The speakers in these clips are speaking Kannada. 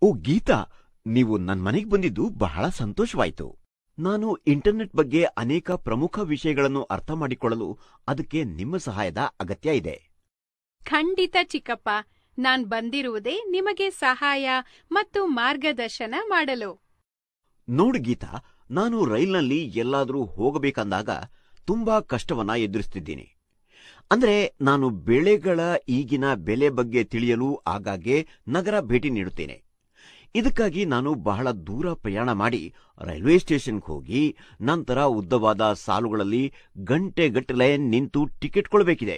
ಓ ಗೀತಾ, ನೀವು ನನ್ನ ಮನೆಗೆ ಬಂದಿದ್ದು ಬಹಳ ಸಂತೋಷವಾಯಿತು. ನಾನು ಇಂಟರ್ನೆಟ್ ಬಗ್ಗೆ ಅನೇಕ ಪ್ರಮುಖ ವಿಷಯಗಳನ್ನು ಅರ್ಥ ಮಾಡಿಕೊಳ್ಳಲು ಅದಕ್ಕೆ ನಿಮ್ಮ ಸಹಾಯದ ಅಗತ್ಯ ಇದೆ. ಖಂಡಿತ ಚಿಕ್ಕಪ್ಪ, ನಾನ್ ಬಂದಿರುವುದೇ ನಿಮಗೆ ಸಹಾಯ ಮತ್ತು ಮಾರ್ಗದರ್ಶನ ಮಾಡಲು. ನೋಡು ಗೀತಾ, ನಾನು ರೈಲ್ನಲ್ಲಿ ಎಲ್ಲಾದರೂ ಹೋಗಬೇಕಂದಾಗ ತುಂಬಾ ಕಷ್ಟವನ್ನ ಎದುರಿಸುತ್ತಿದ್ದೀನಿ. ಅಂದ್ರೆ ನಾನು ಬೆಳೆಗಳ ಈಗಿನ ಬೆಲೆ ಬಗ್ಗೆ ತಿಳಿಯಲು ಆಗಾಗ್ಗೆ ನಗರ ಭೇಟಿ ನೀಡುತ್ತೇನೆ. ಇದಕ್ಕಾಗಿ ನಾನು ಬಹಳ ದೂರ ಪ್ರಯಾಣ ಮಾಡಿ ರೈಲ್ವೆ ಸ್ಟೇಷನ್ಗೆ ಹೋಗಿ ನಂತರ ಉದ್ದವಾದ ಸಾಲುಗಳಲ್ಲಿ ಗಂಟೆಗಟ್ಟಲೆ ನಿಂತು ಟಿಕೆಟ್ ಕೊಡಬೇಕಿದೆ.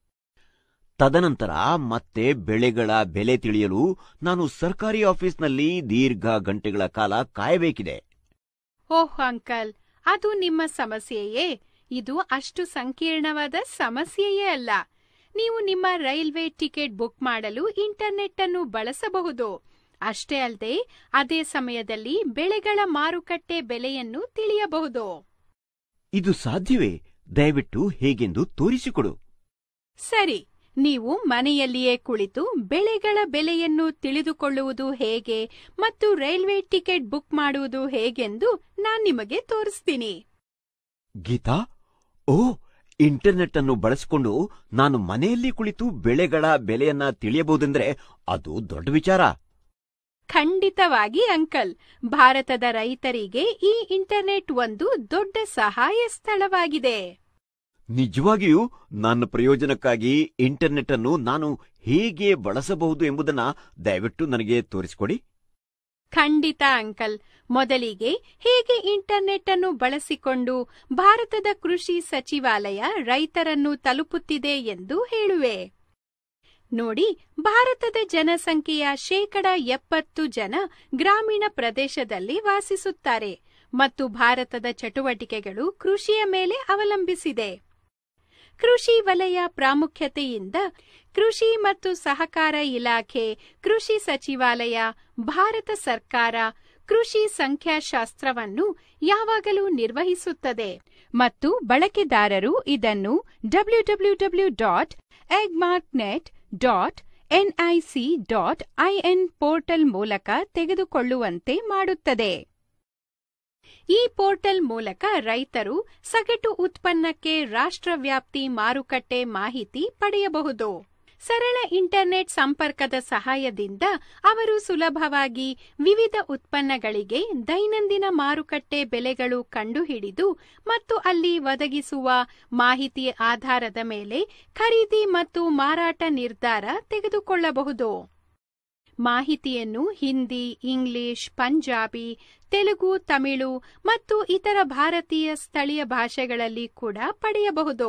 ತದನಂತರ ಮತ್ತೆ ಬೆಳೆಗಳ ಬೆಲೆ ತಿಳಿಯಲು ನಾನು ಸರ್ಕಾರಿ ಆಫೀಸ್ನಲ್ಲಿ ದೀರ್ಘ ಗಂಟೆಗಳ ಕಾಲ ಕಾಯಬೇಕಿದೆ. ಓಹ್ ಅಂಕಲ್, ಅದು ನಿಮ್ಮ ಸಮಸ್ಯೆಯೇ? ಇದು ಅಷ್ಟು ಸಂಕೀರ್ಣವಾದ ಸಮಸ್ಯೆಯೇ ಅಲ್ಲ. ನೀವು ನಿಮ್ಮ ರೈಲ್ವೆ ಟಿಕೆಟ್ ಬುಕ್ ಮಾಡಲು ಇಂಟರ್ನೆಟ್ ಅನ್ನು ಬಳಸಬಹುದು. ಅಷ್ಟೇ ಅಲ್ಲದೆ ಅದೇ ಸಮಯದಲ್ಲಿ ಬೆಳೆಗಳ ಮಾರುಕಟ್ಟೆ ಬೆಲೆಯನ್ನು ತಿಳಿಯಬಹುದು. ಇದು ಸಾಧ್ಯವೇ? ದಯವಿಟ್ಟು ಹೇಗೆಂದು ತೋರಿಸಿಕೊಡು. ಸರಿ, ನೀವು ಮನೆಯಲ್ಲಿಯೇ ಕುಳಿತು ಬೆಳೆಗಳ ಬೆಲೆಯನ್ನು ತಿಳಿದುಕೊಳ್ಳುವುದು ಹೇಗೆ ಮತ್ತು ರೈಲ್ವೆ ಟಿಕೆಟ್ ಬುಕ್ ಮಾಡುವುದು ಹೇಗೆಂದು ನಾನು ನಿಮಗೆ ತೋರಿಸ್ತೀನಿ. ಗೀತಾ, ಓ, ಇಂಟರ್ನೆಟ್ ಅನ್ನು ಬಳಸಿಕೊಂಡು ನಾನು ಮನೆಯಲ್ಲಿ ಕುಳಿತು ಬೆಳೆಗಳ ಬೆಲೆಯನ್ನ ತಿಳಿಯಬಹುದೆಂದ್ರೆ ಅದು ದೊಡ್ಡ ವಿಚಾರ. ಖಂಡಿತವಾಗಿ ಅಂಕಲ್, ಭಾರತದ ರೈತರಿಗೆ ಈ ಇಂಟರ್ನೆಟ್ ಒಂದು ದೊಡ್ಡ ಸಹಾಯ ಸ್ಥಳವಾಗಿದೆ. ನಿಜವಾಗಿಯೂ ನನ್ನ ಪ್ರಯೋಜನಕ್ಕಾಗಿ ಇಂಟರ್ನೆಟ್ ಅನ್ನು ನಾನು ಹೇಗೆ ಬಳಸಬಹುದು ಎಂಬುದನ್ನ ದಯವಿಟ್ಟು ನನಗೆ ತೋರಿಸಿಕೊಡಿ. ಖಂಡಿತ ಅಂಕಲ್. ಮೊದಲಿಗೆ ಹೇಗೆ ಇಂಟರ್ನೆಟ್ ಅನ್ನು ಬಳಸಿಕೊಂಡು ಭಾರತದ ಕೃಷಿ ಸಚಿವಾಲಯ ರೈತರನ್ನು ತಲುಪುತ್ತಿದೆ ಎಂದು ಹೇಳುವೆ. ನೋಡಿ, ಭಾರತದ ಜನಸಂಖ್ಯೆಯ 70% ಜನ ಗ್ರಾಮೀಣ ಪ್ರದೇಶದಲ್ಲಿ ವಾಸಿಸುತ್ತಾರೆ ಮತ್ತು ಭಾರತದ ಚಟುವಟಿಕೆಗಳು ಕೃಷಿಯ ಮೇಲೆ ಅವಲಂಬಿಸಿದೆ. ಕೃಷಿ ವಲಯ ಪ್ರಾಮುಖ್ಯತೆಯಿಂದ ಕೃಷಿ ಮತ್ತು ಸಹಕಾರ ಇಲಾಖೆ, ಕೃಷಿ ಸಚಿವಾಲಯ, ಭಾರತ ಸರ್ಕಾರ ಕೃಷಿ ಸಂಖ್ಯಾಶಾಸ್ತ್ರವನ್ನು ಯಾವಾಗಲೂ ನಿರ್ವಹಿಸುತ್ತದೆ ಮತ್ತು ಬಳಕೆದಾರರು ಇದನ್ನು www.eggmarknet.nic.in ಪೋರ್ಟಲ್ ಮೂಲಕ ತೆಗೆದುಕೊಳ್ಳುವಂತೆ ಮಾಡುತ್ತದೆ. ಈ ಪೋರ್ಟಲ್ ಮೂಲಕ ರೈತರು ಸಗಟು ಉತ್ಪನ್ನಕ್ಕೆ ರಾಷ್ಟ್ರವ್ಯಾಪ್ತಿ ಮಾರುಕಟ್ಟೆ ಮಾಹಿತಿ ಪಡೆಯಬಹುದು. ಸರಳ ಇಂಟರ್ನೆಟ್ ಸಂಪರ್ಕದ ಸಹಾಯದಿಂದ ಅವರು ಸುಲಭವಾಗಿ ವಿವಿಧ ಉತ್ಪನ್ನಗಳಿಗೆ ದೈನಂದಿನ ಮಾರುಕಟ್ಟೆ ಬೆಲೆಗಳು ಕಂಡುಹಿಡಿದು ಮತ್ತು ಅಲ್ಲಿ ಒದಗಿಸುವ ಮಾಹಿತಿ ಆಧಾರದ ಮೇಲೆ ಖರೀದಿ ಮತ್ತು ಮಾರಾಟ ನಿರ್ಧಾರ ತೆಗೆದುಕೊಳ್ಳಬಹುದು. ಮಾಹಿತಿಯನ್ನು ಹಿಂದಿ, ಇಂಗ್ಲಿಷ್, ಪಂಜಾಬಿ, ತೆಲುಗು, ತಮಿಳು ಮತ್ತು ಇತರ ಭಾರತೀಯ ಸ್ಥಳೀಯ ಭಾಷೆಗಳಲ್ಲಿ ಕೂಡ ಪಡೆಯಬಹುದು.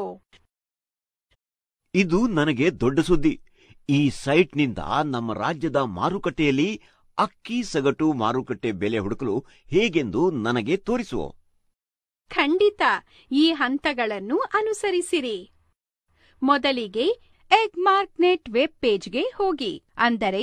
ಇದು ನನಗೆ ದೊಡ್ಡ ಸುದ್ದಿ. ಈ ಸೈಟ್ನಿಂದ ನಮ್ಮ ರಾಜ್ಯದ ಮಾರುಕಟ್ಟೆಯಲ್ಲಿ ಅಕ್ಕಿ ಸಗಟು ಮಾರುಕಟ್ಟೆ ಬೆಲೆ ಹುಡುಕಲು ಹೇಗೆಂದು ನನಗೆ ತೋರಿಸು. ಖಂಡಿತ, ಈ ಹಂತಗಳನ್ನು ಅನುಸರಿಸಿರಿ. ಮೊದಲಿಗೆ ಎಗ್ ಮಾರ್ಕ್ನೆಟ್ ವೆಬ್ ಪೇಜ್ಗೆ ಹೋಗಿ, ಅಂದರೆ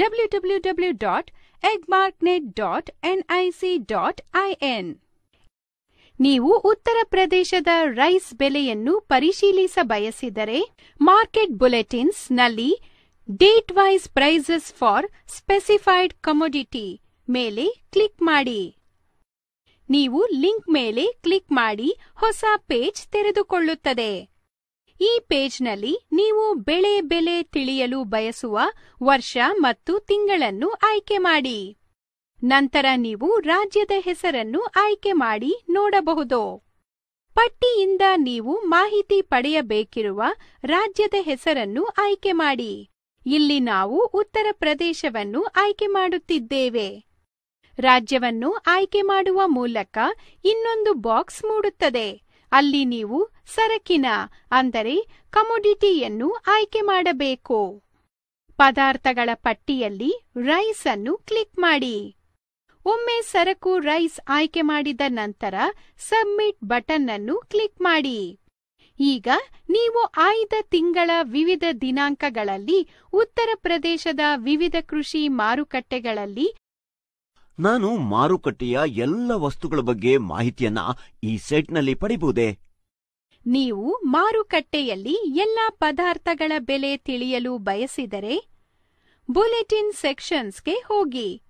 www.eggmarknet.nic.in. ನೀವು ಉತ್ತರ ಪ್ರದೇಶದ ರೈಸ್ ಬೆಲೆಯನ್ನು ಪರಿಶೀಲಿಸ ಬಯಸಿದರೆ ಮಾರ್ಕೆಟ್ ಬುಲೆಟಿನ್ಸ್ ನಲ್ಲಿ date wise prices for specified commodity ಮೇಲೆ ಕ್ಲಿಕ್ ಮಾಡಿ. ನೀವು ಲಿಂಕ್ ಮೇಲೆ ಕ್ಲಿಕ್ ಮಾಡಿ ಹೊಸ ಪೇಜ್ ತೆರೆದುಕೊಳ್ಳುತ್ತದೆ. ಈ ಪೇಜ್ನಲ್ಲಿ ನೀವು ಬೆಲೆ ತಿಳಿಯಲು ಬಯಸುವ ವರ್ಷ ಮತ್ತು ತಿಂಗಳನ್ನು ಆಯ್ಕೆ ಮಾಡಿ. ನಂತರ ನೀವು ರಾಜ್ಯದ ಹೆಸರನ್ನು ಆಯ್ಕೆ ಮಾಡಿ ನೋಡಬಹುದು. ಪಟ್ಟಿಯಿಂದ ನೀವು ಮಾಹಿತಿ ಪಡೆಯಬೇಕಿರುವ ರಾಜ್ಯದ ಹೆಸರನ್ನು ಆಯ್ಕೆ ಮಾಡಿ. ಇಲ್ಲಿ ನಾವು ಉತ್ತರ ಪ್ರದೇಶವನ್ನು ಆಯ್ಕೆ ಮಾಡುತ್ತಿದ್ದೇವೆ. ರಾಜ್ಯವನ್ನು ಆಯ್ಕೆ ಮಾಡುವ ಮೂಲಕ ಇನ್ನೊಂದು ಬಾಕ್ಸ್ ಮೂಡುತ್ತದೆ. ಅಲ್ಲಿ ನೀವು ಸರಕಿನ, ಅಂದರೆ ಕಮೋಡಿಟಿಯನ್ನು ಆಯ್ಕೆ ಮಾಡಬೇಕು. ಪದಾರ್ಥಗಳ ಪಟ್ಟಿಯಲ್ಲಿ ರೈಸ್ ಅನ್ನು ಕ್ಲಿಕ್ ಮಾಡಿ. ಒಮ್ಮೆ ಸರಕು ರೈಸ್ ಆಯ್ಕೆ ಮಾಡಿದ ನಂತರ ಸಬ್ಮಿಟ್ ಬಟನ್ ಅನ್ನು ಕ್ಲಿಕ್ ಮಾಡಿ. ಈಗ ನೀವು ಆಯ್ದ ತಿಂಗಳ ವಿವಿಧ ದಿನಾಂಕಗಳಲ್ಲಿ ಉತ್ತರ ಪ್ರದೇಶದ ವಿವಿಧ ಕೃಷಿ ಮಾರುಕಟ್ಟೆಗಳಲ್ಲಿ ನಾನು ಮಾರುಕಟ್ಟೆಯ ಎಲ್ಲ ವಸ್ತುಗಳ ಬಗ್ಗೆ ಮಾಹಿತಿಯನ್ನ ಈ ಸೈಟ್ನಲ್ಲಿ ಪಡೆಯಬಹುದೇ? ನೀವು ಮಾರುಕಟ್ಟೆಯಲ್ಲಿ ಎಲ್ಲಾ ಪದಾರ್ಥಗಳ ಬೆಲೆ ತಿಳಿಯಲು ಬಯಸಿದರೆ ಬುಲೆಟಿನ್ ಸೆಕ್ಷನ್ಸ್ಗೆ ಹೋಗಿ.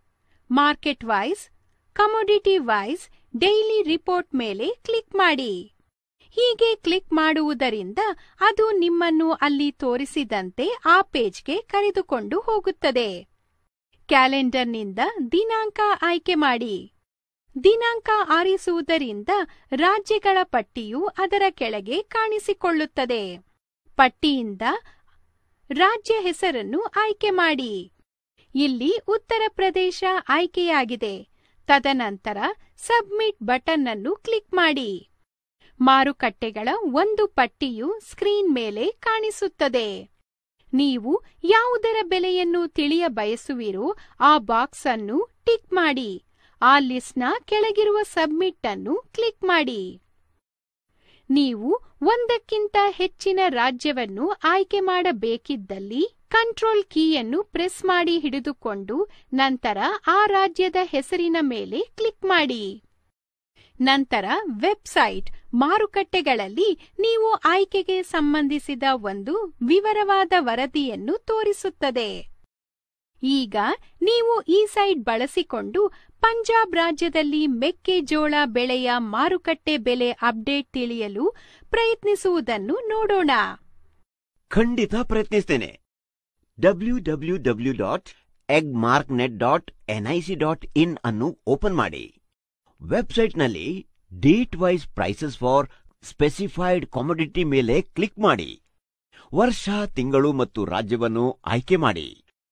Market wise, commodity wise, daily report ಮೇಲೆ ಕ್ಲಿಕ್ ಮಾಡಿ. ಹೀಗೆ ಕ್ಲಿಕ್ ಮಾಡುವುದರಿಂದ ಅದು ನಿಮ್ಮನ್ನು ಅಲ್ಲಿ ತೋರಿಸಿದಂತೆ ಆ ಪೇಜ್ಗೆ ಕರೆದುಕೊಂಡು ಹೋಗುತ್ತದೆ. ಕ್ಯಾಲೆಂಡರ್ನಿಂದ ದಿನಾಂಕ ಆಯ್ಕೆ ಮಾಡಿ. ದಿನಾಂಕ ಆರಿಸುವುದರಿಂದ ರಾಜ್ಯಗಳ ಪಟ್ಟಿಯು ಅದರ ಕೆಳಗೆ ಕಾಣಿಸಿಕೊಳ್ಳುತ್ತದೆ. ಪಟ್ಟಿಯಿಂದ ರಾಜ್ಯ ಹೆಸರನ್ನು ಆಯ್ಕೆ ಮಾಡಿ. ಇಲ್ಲಿ ಉತ್ತರ ಪ್ರದೇಶ ಆಯ್ಕೆಯಾಗಿದೆ. ತದನಂತರ ಸಬ್ಮಿಟ್ ಬಟನ್ ಅನ್ನು ಕ್ಲಿಕ್ ಮಾಡಿ. ಮಾರುಕಟ್ಟೆಗಳ ಒಂದು ಪಟ್ಟಿಯು ಸ್ಕ್ರೀನ್ ಮೇಲೆ ಕಾಣಿಸುತ್ತದೆ. ನೀವು ಯಾವುದರ ಬೆಲೆಯನ್ನು ತಿಳಿಯ ಬಯಸುವಿರೋ ಆ ಬಾಕ್ಸ್ ಅನ್ನು ಟಿಕ್ ಮಾಡಿ. ಆ ಲಿಸ್ಟ್ನ ಕೆಳಗಿರುವ ಸಬ್ಮಿಟ್ ಅನ್ನು ಕ್ಲಿಕ್ ಮಾಡಿ. ನೀವು ಒಂದಕ್ಕಿಂತ ಹೆಚ್ಚಿನ ರಾಜ್ಯವನ್ನು ಆಯ್ಕೆ ಮಾಡಬೇಕಿದ್ದಲ್ಲಿ ಕಂಟ್ರೋಲ್ ಕೀಯನ್ನು ಪ್ರೆಸ್ ಮಾಡಿ ಹಿಡಿದುಕೊಂಡು ನಂತರ ಆ ರಾಜ್ಯದ ಹೆಸರಿನ ಮೇಲೆ ಕ್ಲಿಕ್ ಮಾಡಿ. ನಂತರ ವೆಬ್ಸೈಟ್ ಮಾರುಕಟ್ಟೆಗಳಲ್ಲಿ ನೀವು ಆಯ್ಕೆಗೆ ಸಂಬಂಧಿಸಿದ ಒಂದು ವಿವರವಾದ ವರದಿಯನ್ನು ತೋರಿಸುತ್ತದೆ. ಈಗ ನೀವು ಈ ಸೈಟ್ ಬಳಸಿಕೊಂಡು ಪಂಜಾಬ್ ರಾಜ್ಯದಲ್ಲಿ ಮೆಕ್ಕೆಜೋಳ ಬೆಳೆಯ ಮಾರುಕಟ್ಟೆ ಬೆಲೆ ಅಪ್ಡೇಟ್ ತಿಳಿಯಲು ಪ್ರಯತ್ನಿಸುವುದನ್ನು ನೋಡೋಣ. ಖಂಡಿತ ಪ್ರಯತ್ನಿಸ್ತೇನೆ. www.eggmarknet.nic.in ಅನ್ನು ಓಪನ್ ಮಾಡಿ. ವೆಬ್ಸೈಟ್ನಲ್ಲಿ date wise prices for specified commodity ಮೇಲೆ ಕ್ಲಿಕ್ ಮಾಡಿ. ವರ್ಷ, ತಿಂಗಳು ಮತ್ತು ರಾಜ್ಯವನ್ನು ಆಯ್ಕೆ ಮಾಡಿ.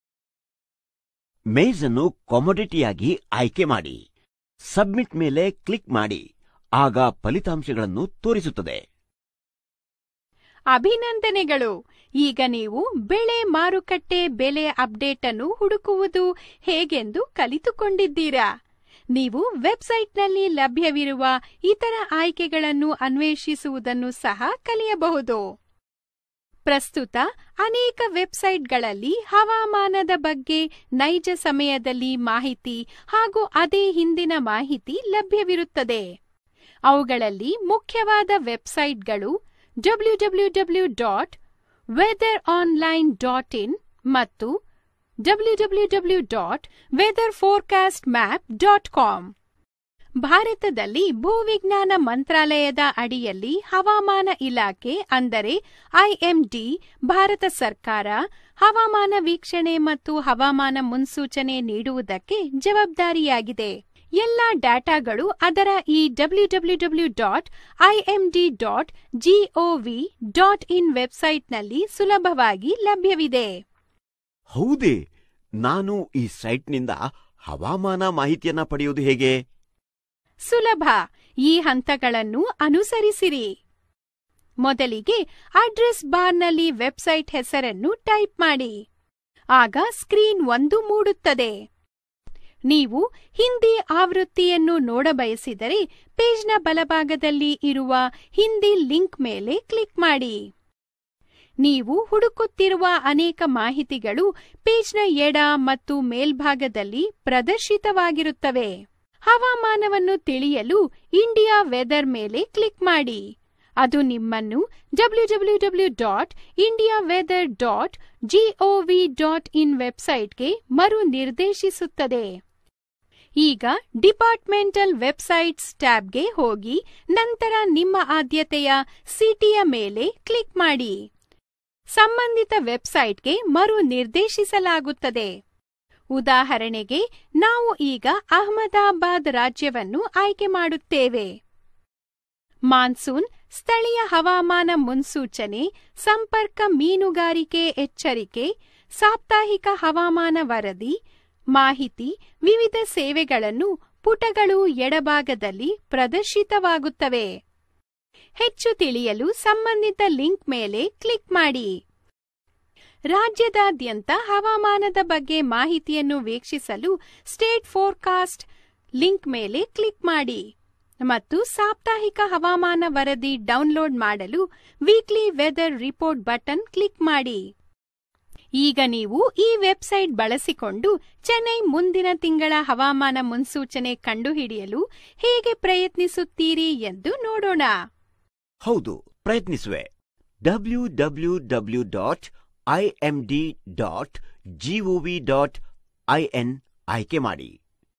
ಮೇಜ್ ಅನ್ನು ಕಾಮೊಡಿಟಿಯಾಗಿ ಆಯ್ಕೆ ಮಾಡಿ. ಸಬ್ಮಿಟ್ ಮೇಲೆ ಕ್ಲಿಕ್ ಮಾಡಿ. ಆಗ ಫಲಿತಾಂಶಗಳನ್ನು ತೋರಿಸುತ್ತದೆ. ಅಭಿನಂದನೆಗಳು! ಈಗ ನೀವು ಬೆಳೆ ಮಾರುಕಟ್ಟೆ ಬೆಲೆ ಅಪ್ಡೇಟ್ ಅನ್ನು ಹುಡುಕುವುದು ಹೇಗೆಂದು ಕಲಿತುಕೊಂಡಿದ್ದೀರಾ. ನೀವು ವೆಬ್ಸೈಟ್ನಲ್ಲಿ ಲಭ್ಯವಿರುವ ಇತರ ಆಯ್ಕೆಗಳನ್ನು ಅನ್ವೇಷಿಸುವುದನ್ನು ಸಹ ಕಲಿಯಬಹುದು. ಪ್ರಸ್ತುತ ಅನೇಕ ವೆಬ್ಸೈಟ್ಗಳಲ್ಲಿ ಹವಾಮಾನದ ಬಗ್ಗೆ ನೈಜ ಸಮಯದಲ್ಲಿ ಮಾಹಿತಿ ಹಾಗೂ ಅದೇ ಹಿಂದಿನ ಮಾಹಿತಿ ಲಭ್ಯವಿರುತ್ತದೆ. ಅವುಗಳಲ್ಲಿ ಮುಖ್ಯವಾದ ವೆಬ್ಸೈಟ್ಗಳು www.weatheronline.in ಮತ್ತು www.weatherforecastmap.com. ಭಾರತದಲ್ಲಿ ಭೂವಿಜ್ಞಾನ ಮಂತ್ರಾಲಯದ ಅಡಿಯಲ್ಲಿ ಹವಾಮಾನ ಇಲಾಖೆ ಅಂದರೆ ಐಎಂಡಿ ಭಾರತ ಸರ್ಕಾರ ಹವಾಮಾನ ವೀಕ್ಷಣೆ ಮತ್ತು ಹವಾಮಾನ ಮುನ್ಸೂಚನೆ ನೀಡುವುದಕ್ಕೆ ಜವಾಬ್ದಾರಿಯಾಗಿದೆ. ಎಲ್ಲ ಡಾಟಾಗಳು ಅದರ ಈ www.imd.gov.in ವೆಬ್ಸೈಟ್ನಲ್ಲಿ ಸುಲಭವಾಗಿ ಲಭ್ಯವಿದೆ. ಹೌದೇ? ನಾನು ಈ ಸೈಟ್ನಿಂದ ಹವಾಮಾನ ಮಾಹಿತಿಯನ್ನ ಪಡೆಯುವುದು ಹೇಗೆ? ಸುಲಭ. ಈ ಹಂತಗಳನ್ನು ಅನುಸರಿಸಿರಿ. ಮೊದಲಿಗೆ ಅಡ್ರೆಸ್ ಬಾರ್ನಲ್ಲಿ ವೆಬ್ಸೈಟ್ ಹೆಸರನ್ನು ಟೈಪ್ ಮಾಡಿ. ಆಗ ಸ್ಕ್ರೀನ್ ಒಂದು ಮೂಡುತ್ತದೆ. ನೀವು ಹಿಂದಿ ಆವೃತ್ತಿಯನ್ನು ನೋಡಬಯಸಿದರೆ ಪೇಜ್ನ ಬಲಭಾಗದಲ್ಲಿ ಇರುವ ಹಿಂದಿ ಲಿಂಕ್ ಮೇಲೆ ಕ್ಲಿಕ್ ಮಾಡಿ. ನೀವು ಹುಡುಕುತ್ತಿರುವ ಅನೇಕ ಮಾಹಿತಿಗಳು ಪೇಜ್ನ ಎಡ ಮತ್ತು ಮೇಲ್ಭಾಗದಲ್ಲಿ ಪ್ರದರ್ಶಿತವಾಗಿರುತ್ತವೆ. ಹವಾಮಾನವನ್ನು ತಿಳಿಯಲು ಇಂಡಿಯಾ ವೆದರ್ ಮೇಲೆ ಕ್ಲಿಕ್ ಮಾಡಿ. ಅದು ನಿಮ್ಮನ್ನು www.indiaweather.gov.in ವೆಬ್ಸೈಟ್ಗೆ ಮರು ನಿರ್ದೇಶಿಸುತ್ತದೆ. ಈಗ ಡಿಪಾರ್ಟ್ಮೆಂಟಲ್ ವೆಬ್ಸೈಟ್ಸ್ ಟ್ಯಾಬ್ಗೆ ಹೋಗಿ ನಂತರ ನಿಮ್ಮ ಆದ್ಯತೆಯ ಸಿಟಿಯ ಮೇಲೆ ಕ್ಲಿಕ್ ಮಾಡಿ. ಸಂಬಂಧಿತ ವೆಬ್ಸೈಟ್ಗೆ ಮರು ನಿರ್ದೇಶಿಸಲಾಗುತ್ತದೆ. ಉದಾಹರಣೆಗೆ ನಾವು ಈಗ ಅಹಮದಾಬಾದ್ ರಾಜ್ಯವನ್ನು ಆಯ್ಕೆ ಮಾಡುತ್ತೇವೆ. ಮಾನ್ಸೂನ್, ಸ್ಥಳೀಯ ಹವಾಮಾನ ಮುನ್ಸೂಚನೆ, ಸಂಪರ್ಕ ಮೀನುಗಾರಿಕೆ ಎಚ್ಚರಿಕೆ, ಸಾಪ್ತಾಹಿಕ ಹವಾಮಾನ ವರದಿ, ಮಾಹಿತಿ, ವಿವಿಧ ಸೇವೆಗಳನ್ನು ಪುಟಗಳು ಎಡಭಾಗದಲ್ಲಿ ಪ್ರದರ್ಶಿತವಾಗುತ್ತವೆ. ಹೆಚ್ಚು ತಿಳಿಯಲು ಸಂಬಂಧಿತ ಲಿಂಕ್ ಮೇಲೆ ಕ್ಲಿಕ್ ಮಾಡಿ. ರಾಜ್ಯದಾದ್ಯಂತ ಹವಾಮಾನದ ಬಗ್ಗೆ ಮಾಹಿತಿಯನ್ನು ವೀಕ್ಷಿಸಲು ಸ್ಟೇಟ್ ಫೋರ್ಕಾಸ್ಟ್ ಲಿಂಕ್ ಮೇಲೆ ಕ್ಲಿಕ್ ಮಾಡಿ ಮತ್ತು ಸಾಪ್ತಾಹಿಕ ಹವಾಮಾನ ವರದಿ ಡೌನ್ಲೋಡ್ ಮಾಡಲು weekly weather report button click ಮಾಡಿ. ಈಗ ನೀವು ಈ ವೆಬ್ಸೈಟ್ ಬಳಸಿಕೊಂಡು ಚೆನ್ನೈ ಮುಂದಿನ ತಿಂಗಳ ಹವಾಮಾನ ಮುನ್ಸೂಚನೆ ಕಂಡುಹಿಡಿಯಲು ಹೇಗೆ ಪ್ರಯತ್ನಿಸುತ್ತೀರಿ ಎಂದು ನೋಡೋಣ. ಹೌದು, ಪ್ರಯತ್ನಿಸುವೆ. www.imd.gov.in ಆಯ್ಕೆ ಮಾಡಿ.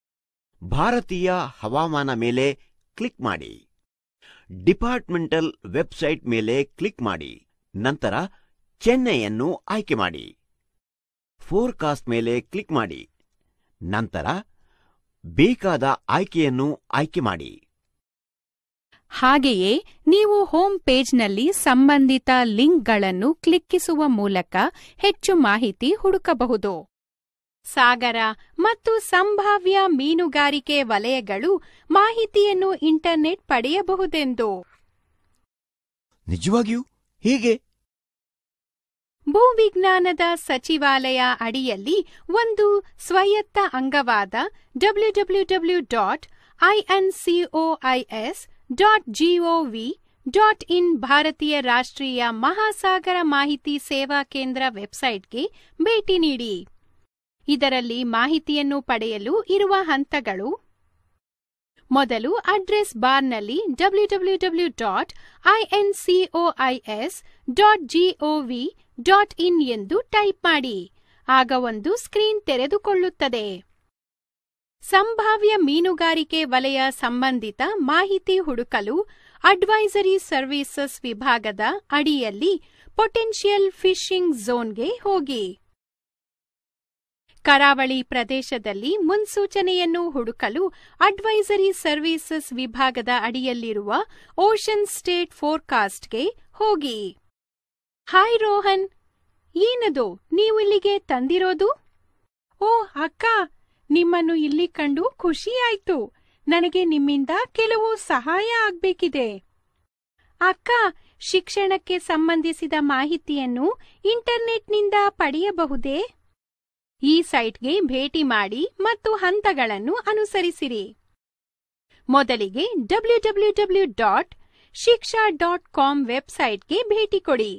ಭಾರತೀಯ ಹವಾಮಾನ ಮೇಲೆ ಕ್ಲಿಕ್ ಮಾಡಿ. ಡಿಪಾರ್ಟ್ಮೆಂಟಲ್ ವೆಬ್ಸೈಟ್ ಮೇಲೆ ಕ್ಲಿಕ್ ಮಾಡಿ. ನಂತರ ಚೆನ್ನೈಯನ್ನು ಆಯ್ಕೆ ಮಾಡಿ. ಫೋರ್ಕಾಸ್ಟ್ ಮೇಲೆ ಕ್ಲಿಕ್ ಮಾಡಿ. ನಂತರ ಬೇಕಾದ ಆಯ್ಕೆಯನ್ನು ಆಯ್ಕೆ ಮಾಡಿ. ಹಾಗೆಯೇ ನೀವು ಹೋಮ್ ಪೇಜ್ನಲ್ಲಿ ಸಂಬಂಧಿತ ಲಿಂಕ್ಗಳನ್ನು ಕ್ಲಿಕ್ಕಿಸುವ ಮೂಲಕ ಹೆಚ್ಚು ಮಾಹಿತಿ ಹುಡುಕಬಹುದು. ಸಾಗರ ಮತ್ತು ಸಂಭಾವ್ಯ ಮೀನುಗಾರಿಕೆ ವಲಯಗಳು ಮಾಹಿತಿಯನ್ನು ಇಂಟರ್ನೆಟ್ ಪಡೆಯಬಹುದೆಂದು. ನಿಜವಾಗಿಯೂ ಹೀಗೆ? ಭೂವಿಜ್ಞಾನದ ಸಚಿವಾಲಯ ಅಡಿಯಲ್ಲಿ ಒಂದು ಸ್ವಾಯತ್ತ ಅಂಗವಾದ www.incois.gov.in ಭಾರತೀಯ ರಾಷ್ಟ್ರೀಯ ಮಹಾಸಾಗರ ಮಾಹಿತಿ ಸೇವಾ ಕೇಂದ್ರ ವೆಬ್ಸೈಟ್ಗೆ ಭೇಟಿ ನೀಡಿ. ಇದರಲ್ಲಿ ಮಾಹಿತಿಯನ್ನು ಪಡೆಯಲು ಇರುವ ಹಂತಗಳು: ಮೊದಲು ಅಡ್ರೆಸ್ ಬಾರ್ನಲ್ಲಿ www.incois.gov.in ಎಂದು ಟೈಪ್ ಮಾಡಿ. ಆಗ ಒಂದು ಸ್ಕ್ರೀನ್ ತೆರೆದುಕೊಳ್ಳುತ್ತದೆ. ಸಂಭಾವ್ಯ ಮೀನುಗಾರಿಕೆ ವಲಯ ಸಂಬಂಧಿತ ಮಾಹಿತಿ ಹುಡುಕಲು ಅಡ್ವೈಸರಿ ಸರ್ವಿಸಸ್ ವಿಭಾಗದ ಅಡಿಯಲ್ಲಿ ಪೊಟೆನ್ಷಿಯಲ್ ಫಿಶಿಂಗ್ ಝೋನ್ಗೆ ಹೋಗಿ. ಕರಾವಳಿ ಪ್ರದೇಶದಲ್ಲಿ ಮುನ್ಸೂಚನೆಯನ್ನು ಹುಡುಕಲು ಅಡ್ವೈಸರಿ ಸರ್ವಿಸಸ್ ವಿಭಾಗದ ಅಡಿಯಲ್ಲಿರುವ ಓಷನ್ ಸ್ಟೇಟ್ ಫೋರ್ಕಾಸ್ಟ್ಗೆ ಹೋಗಿ. ಹಾಯ್ ರೋಹನ್, ಏನದು ನೀವು ಇಲ್ಲಿಗೆ ತಂದಿರೋದು? ಓ ಅಕ್ಕ, ನಿಮ್ಮನ್ನು ಇಲ್ಲಿ ಕಂಡು ಖುಷಿಯಾಯ್ತು. ನನಗೆ ನಿಮ್ಮಿಂದ ಕೆಲವು ಸಹಾಯ ಆಗ್ಬೇಕಿದೆ. ಅಕ್ಕ, ಶಿಕ್ಷಣಕ್ಕೆ ಸಂಬಂಧಿಸಿದ ಮಾಹಿತಿಯನ್ನು ಇಂಟರ್ನೆಟ್ನಿಂದ ಪಡೆಯಬಹುದೇ? ಈ ಸೈಟ್ಗೆ ಭೇಟಿ ಮಾಡಿ ಮತ್ತು ಹಂತಗಳನ್ನು ಅನುಸರಿಸಿರಿ. ಮೊದಲಿಗೆ www.shiksha.com ವೆಬ್ಸೈಟ್ಗೆ ಭೇಟಿ ಕೊಡಿ.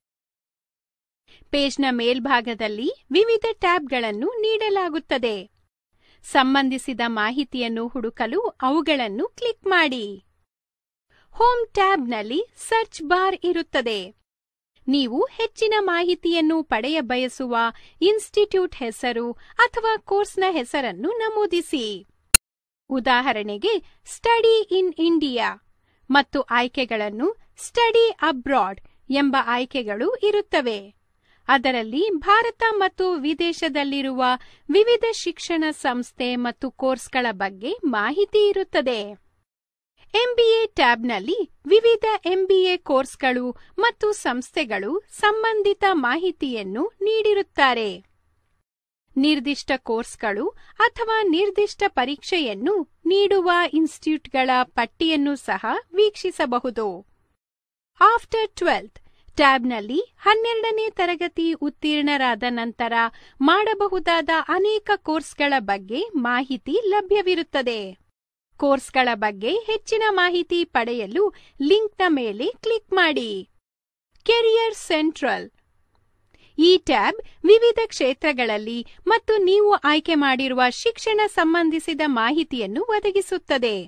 ಪೇಜ್ನ ಮೇಲ್ಭಾಗದಲ್ಲಿ ವಿವಿಧ ಟ್ಯಾಬ್ಗಳನ್ನು ನೀಡಲಾಗುತ್ತದೆ. ಸಂಬಂಧಿಸಿದ ಮಾಹಿತಿಯನ್ನು ಹುಡುಕಲು ಅವುಗಳನ್ನು ಕ್ಲಿಕ್ ಮಾಡಿ. ಹೋಮ್ ಟ್ಯಾಬ್ನಲ್ಲಿ ಸರ್ಚ್ ಬಾರ್ ಇರುತ್ತದೆ. ನೀವು ಹೆಚ್ಚಿನ ಮಾಹಿತಿಯನ್ನು ಪಡೆಯಬಯಸುವ ಇನ್ಸ್ಟಿಟ್ಯೂಟ್ ಹೆಸರು ಅಥವಾ ಕೋರ್ಸ್ನ ಹೆಸರನ್ನು ನಮೂದಿಸಿ. ಉದಾಹರಣೆಗೆ ಸ್ಟಡಿ ಇನ್ ಇಂಡಿಯಾ ಮತ್ತು ಆಯ್ಕೆಗಳನ್ನು ಸ್ಟಡಿ ಅಬ್ರಾಡ್ ಎಂಬ ಆಯ್ಕೆಗಳು ಇರುತ್ತವೆ. ಅದರಲ್ಲಿ ಭಾರತ ಮತ್ತು ವಿದೇಶದಲ್ಲಿರುವ ವಿವಿಧ ಶಿಕ್ಷಣ ಸಂಸ್ಥೆ ಮತ್ತು ಕೋರ್ಸ್ಗಳ ಬಗ್ಗೆ ಮಾಹಿತಿ ಇರುತ್ತದೆ. ಎಂಬಿಎ ಟ್ಯಾಬ್ನಲ್ಲಿ ವಿವಿಧ ಎಂಬಿಎ ಕೋರ್ಸ್ಗಳು ಮತ್ತು ಸಂಸ್ಥೆಗಳು ಸಂಬಂಧಿತ ಮಾಹಿತಿಯನ್ನು ನೀಡಿರುತ್ತಾರೆ. ನಿರ್ದಿಷ್ಟ ಕೋರ್ಸ್ಗಳು ಅಥವಾ ನಿರ್ದಿಷ್ಟ ಪರೀಕ್ಷೆಯನ್ನು ನೀಡುವ ಇನ್ಸ್ಟಿಟ್ಯೂಟ್ಗಳ ಪಟ್ಟಿಯನ್ನು ಸಹ ವೀಕ್ಷಿಸಬಹುದು. ಆಫ್ಟರ್ 12th ಟ್ಯಾಬ್ನಲ್ಲಿ 12ನೇ ತರಗತಿ ಉತ್ತೀರ್ಣರಾದ ನಂತರ ಮಾಡಬಹುದಾದ ಅನೇಕ ಕೋರ್ಸ್ಗಳ ಬಗ್ಗೆ ಮಾಹಿತಿ ಲಭ್ಯವಿರುತ್ತದೆ. ಕೋರ್ಸ್ಗಳ ಬಗ್ಗೆ ಹೆಚ್ಚಿನ ಮಾಹಿತಿ ಪಡೆಯಲು ಲಿಂಕ್ನ ಮೇಲೆ ಕ್ಲಿಕ್ ಮಾಡಿ. ಕೆರಿಯರ್ ಸೆಂಟ್ರಲ್ ಈ ಟ್ಯಾಬ್ ವಿವಿಧ ಕ್ಷೇತ್ರಗಳಲ್ಲಿ ಮತ್ತು ನೀವು ಆಯ್ಕೆ ಮಾಡಿರುವ ಶಿಕ್ಷಣ ಸಂಬಂಧಿಸಿದ ಮಾಹಿತಿಯನ್ನು ಒದಗಿಸುತ್ತದೆ.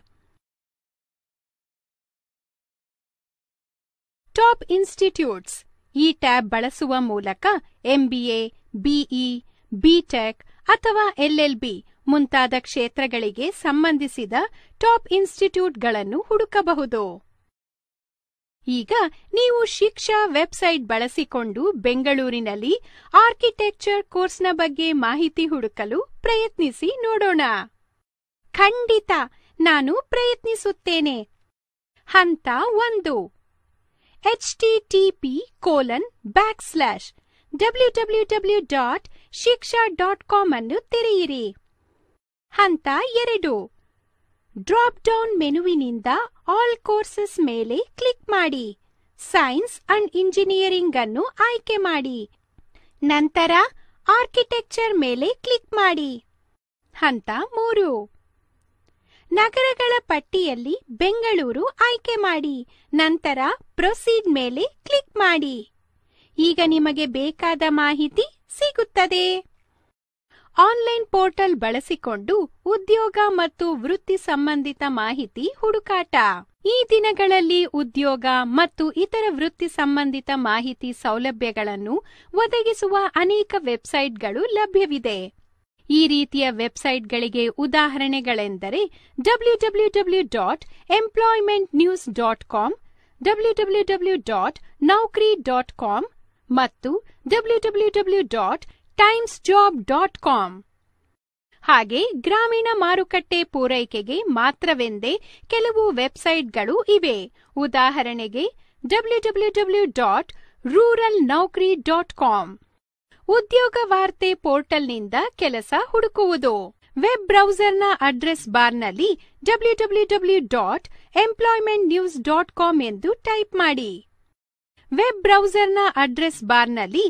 ಟಾಪ್ ಇನ್ಸ್ಟಿಟ್ಯೂಟ್ಸ್ ಈ ಟ್ಯಾಬ್ ಬಳಸುವ ಮೂಲಕ ಎಂಬಿಎ, ಬಿಇ, ಬಿಟೆಕ್ ಅಥವಾ ಎಲ್ಎಲ್ಬಿ ಮುಂತಾದ ಕ್ಷೇತ್ರಗಳಿಗೆ ಸಂಬಂಧಿಸಿದ ಟಾಪ್ ಇನ್ಸ್ಟಿಟ್ಯೂಟ್ಗಳನ್ನು ಹುಡುಕಬಹುದು. ಈಗ ನೀವು ಶಿಕ್ಷಾ ವೆಬ್ಸೈಟ್ ಬಳಸಿಕೊಂಡು ಬೆಂಗಳೂರಿನಲ್ಲಿ ಆರ್ಕಿಟೆಕ್ಚರ್ ಕೋರ್ಸ್ನ ಬಗ್ಗೆ ಮಾಹಿತಿ ಹುಡುಕಲು ಪ್ರಯತ್ನಿಸಿ ನೋಡೋಣ. ಖಂಡಿತ, ನಾನು ಪ್ರಯತ್ನಿಸುತ್ತೇನೆ. ಹಂತ 1 http://www.shiksha.com ಅನ್ನು ತೆರೆಯಿರಿ. ಹಂತ 2 ಡ್ರಾಪ್ ಡೌನ್ ಮೆನುವಿನಿಂದ ಆಲ್ ಕೋರ್ಸಸ್ ಮೇಲೆ ಕ್ಲಿಕ್ ಮಾಡಿ. ಸೈನ್ಸ್ ಅಂಡ್ ಇಂಜಿನಿಯರಿಂಗ್ ಅನ್ನು ಆಯ್ಕೆ ಮಾಡಿ. ನಂತರ ಆರ್ಕಿಟೆಕ್ಚರ್ ಮೇಲೆ ಕ್ಲಿಕ್ ಮಾಡಿ. ಹಂತ 3 ನಗರಗಳ ಪಟ್ಟಿಯಲ್ಲಿ ಬೆಂಗಳೂರು ಆಯ್ಕೆ ಮಾಡಿ. ನಂತರ ಪ್ರೊಸೀಡ್ ಮೇಲೆ ಕ್ಲಿಕ್ ಮಾಡಿ. ಈಗ ನಿಮಗೆ ಬೇಕಾದ ಮಾಹಿತಿ ಸಿಗುತ್ತದೆ. ಆನ್ಲೈನ್ ಪೋರ್ಟಲ್ ಬಳಸಿಕೊಂಡು ಉದ್ಯೋಗ ಮತ್ತು ವೃತ್ತಿ ಸಂಬಂಧಿತ ಮಾಹಿತಿ ಹುಡುಕಾಟ. ಈ ದಿನಗಳಲ್ಲಿ ಉದ್ಯೋಗ ಮತ್ತು ಇತರ ವೃತ್ತಿ ಸಂಬಂಧಿತ ಮಾಹಿತಿ ಸೌಲಭ್ಯಗಳನ್ನು ಒದಗಿಸುವ ಅನೇಕ ವೆಬ್ಸೈಟ್ಗಳು ಲಭ್ಯವಿದೆ. ಈ ರೀತಿಯ ವೆಬ್ಸೈಟ್ಗಳಿಗೆ ಉದಾಹರಣೆಗಳೆಂದರೆ www.employmentnews.com, www.naukri.com ಮತ್ತು www.timesjob.com. ಹಾಗೆ ಗ್ರಾಮೀಣ ಮಾರುಕಟ್ಟೆ ಪೂರೈಕೆಗೆ ಮಾತ್ರವೆಂದೇ ಕೆಲವು ವೆಬ್ಸೈಟ್ಗಳು ಇವೆ. ಉದಾಹರಣೆಗೆ www.ruralnaukri.com. ಉದ್ಯೋಗ ವಾರ್ತೆ ಪೋರ್ಟಲ್ನಿಂದ ಕೆಲಸ ಹುಡುಕುವುದು. ವೆಬ್ ಬ್ರೌಸರ್ನ ಅಡ್ರೆಸ್ ಬಾರ್ನಲ್ಲಿ www.employmentnews.com ಎಂದು ಟೈಪ್ ಮಾಡಿ. ವೆಬ್ ಬ್ರೌಸರ್ನ ಅಡ್ರೆಸ್ ಬಾರ್ನಲ್ಲಿ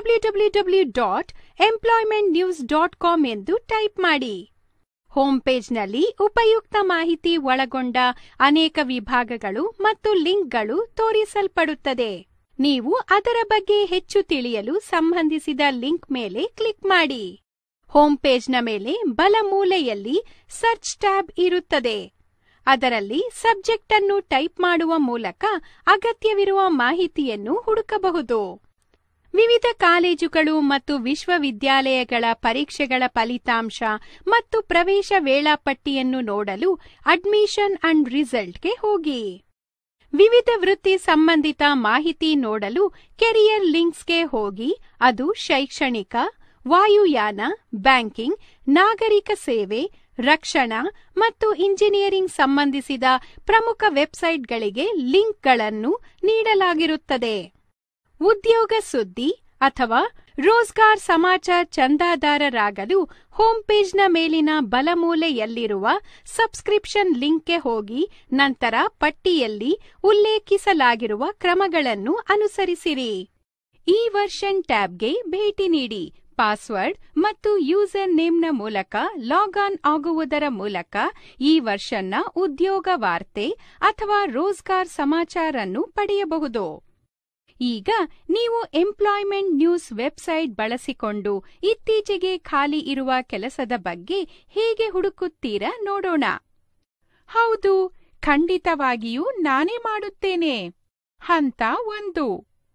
www.employmentnews.com ಎಂದು ಟೈಪ್ ಮಾಡಿ. ಹೋಮ್ ಪೇಜ್ನಲ್ಲಿ ಉಪಯುಕ್ತ ಮಾಹಿತಿ ಒಳಗೊಂಡ ಅನೇಕ ವಿಭಾಗಗಳು ಮತ್ತು ಲಿಂಕ್ಗಳು ತೋರಿಸಲ್ಪಡುತ್ತದೆ. ನೀವು ಅದರ ಬಗ್ಗೆ ಹೆಚ್ಚು ತಿಳಿಯಲು ಸಂಬಂಧಿಸಿದ ಲಿಂಕ್ ಮೇಲೆ ಕ್ಲಿಕ್ ಮಾಡಿ. ಹೋಮ್ ಪೇಜ್ನ ಮೇಲೆ ಬಲ ಮೂಲೆಯಲ್ಲಿ ಸರ್ಚ್ ಟ್ಯಾಬ್ ಇರುತ್ತದೆ. ಅದರಲ್ಲಿ ಸಬ್ಜೆಕ್ಟ್ ಅನ್ನು ಟೈಪ್ ಮಾಡುವ ಮೂಲಕ ಅಗತ್ಯವಿರುವ ಮಾಹಿತಿಯನ್ನು ಹುಡುಕಬಹುದು. ವಿವಿಧ ಕಾಲೇಜುಗಳು ಮತ್ತು ವಿಶ್ವವಿದ್ಯಾಲಯಗಳ ಪರೀಕ್ಷೆಗಳ ಫಲಿತಾಂಶ ಮತ್ತು ಪ್ರವೇಶ ವೇಳಾಪಟ್ಟಿಯನ್ನು ನೋಡಲು ಅಡ್ಮಿಷನ್ ಅಂಡ್ ರಿಸಲ್ಟ್ಗೆ ಹೋಗಿ. ವಿವಿಧ ವೃತ್ತಿ ಸಂಬಂಧಿತ ಮಾಹಿತಿ ನೋಡಲು ಕೆರಿಯರ್ ಲಿಂಕ್ಸ್ಗೆ ಹೋಗಿ. ಅದು ಶೈಕ್ಷಣಿಕ, ವಾಯುಯಾನ, ಬ್ಯಾಂಕಿಂಗ್, ನಾಗರಿಕ ಸೇವೆ, ರಕ್ಷಣಾ ಮತ್ತು ಇಂಜಿನಿಯರಿಂಗ್ ಸಂಬಂಧಿಸಿದ ಪ್ರಮುಖ ವೆಬ್ಸೈಟ್ಗಳಿಗೆ ಲಿಂಕ್ಗಳನ್ನು ನೀಡಲಾಗಿರುತ್ತದೆ. ಉದ್ಯೋಗ ಸುದ್ದಿ ಅಥವಾ ರೋಜ್ಗಾರ್ ಸಮಾಚಾರ್ ಚಂದಾದಾರರಾಗಲು ಹೋಮ್ ಪೇಜ್ನ ಮೇಲಿನ ಬಲಮೂಲೆಯಲ್ಲಿರುವ ಸಬ್ಸ್ಕ್ರಿಪ್ಷನ್ ಲಿಂಕ್ಗೆ ಹೋಗಿ ನಂತರ ಪಟ್ಟಿಯಲ್ಲಿ ಉಲ್ಲೇಖಿಸಲಾಗಿರುವ ಕ್ರಮಗಳನ್ನು ಅನುಸರಿಸಿರಿ. ಈ ವರ್ಷನ್ ಟ್ಯಾಬ್ಗೆ ಭೇಟಿ ನೀಡಿ. ಪಾಸ್ವರ್ಡ್ ಮತ್ತು ಯೂಸರ್ ನೇಮ್ನ ಮೂಲಕ ಲಾಗ್ ಆನ್ ಆಗುವುದರ ಮೂಲಕ ಈ ವರ್ಷನ್ನ ಉದ್ಯೋಗ ವಾರ್ತೆ ಅಥವಾ ರೋಜ್ಗಾರ್ ಸಮಾಚಾರ್ ಅನ್ನು ಪಡೆಯಬಹುದು. ಈಗ ನೀವು ಎಂಪ್ಲಾಯ್ಮೆಂಟ್ ನ್ಯೂಸ್ ವೆಬ್ಸೈಟ್ ಬಳಸಿಕೊಂಡು ಇತ್ತೀಚೆಗೆ ಖಾಲಿ ಇರುವ ಕೆಲಸದ ಬಗ್ಗೆ ಹೇಗೆ ಹುಡುಕುತ್ತೀರಾ ನೋಡೋಣ. ಹೌದು, ಖಂಡಿತವಾಗಿಯೂ ನಾನೇ ಮಾಡುತ್ತೇನೆ. ಹಂತ 1.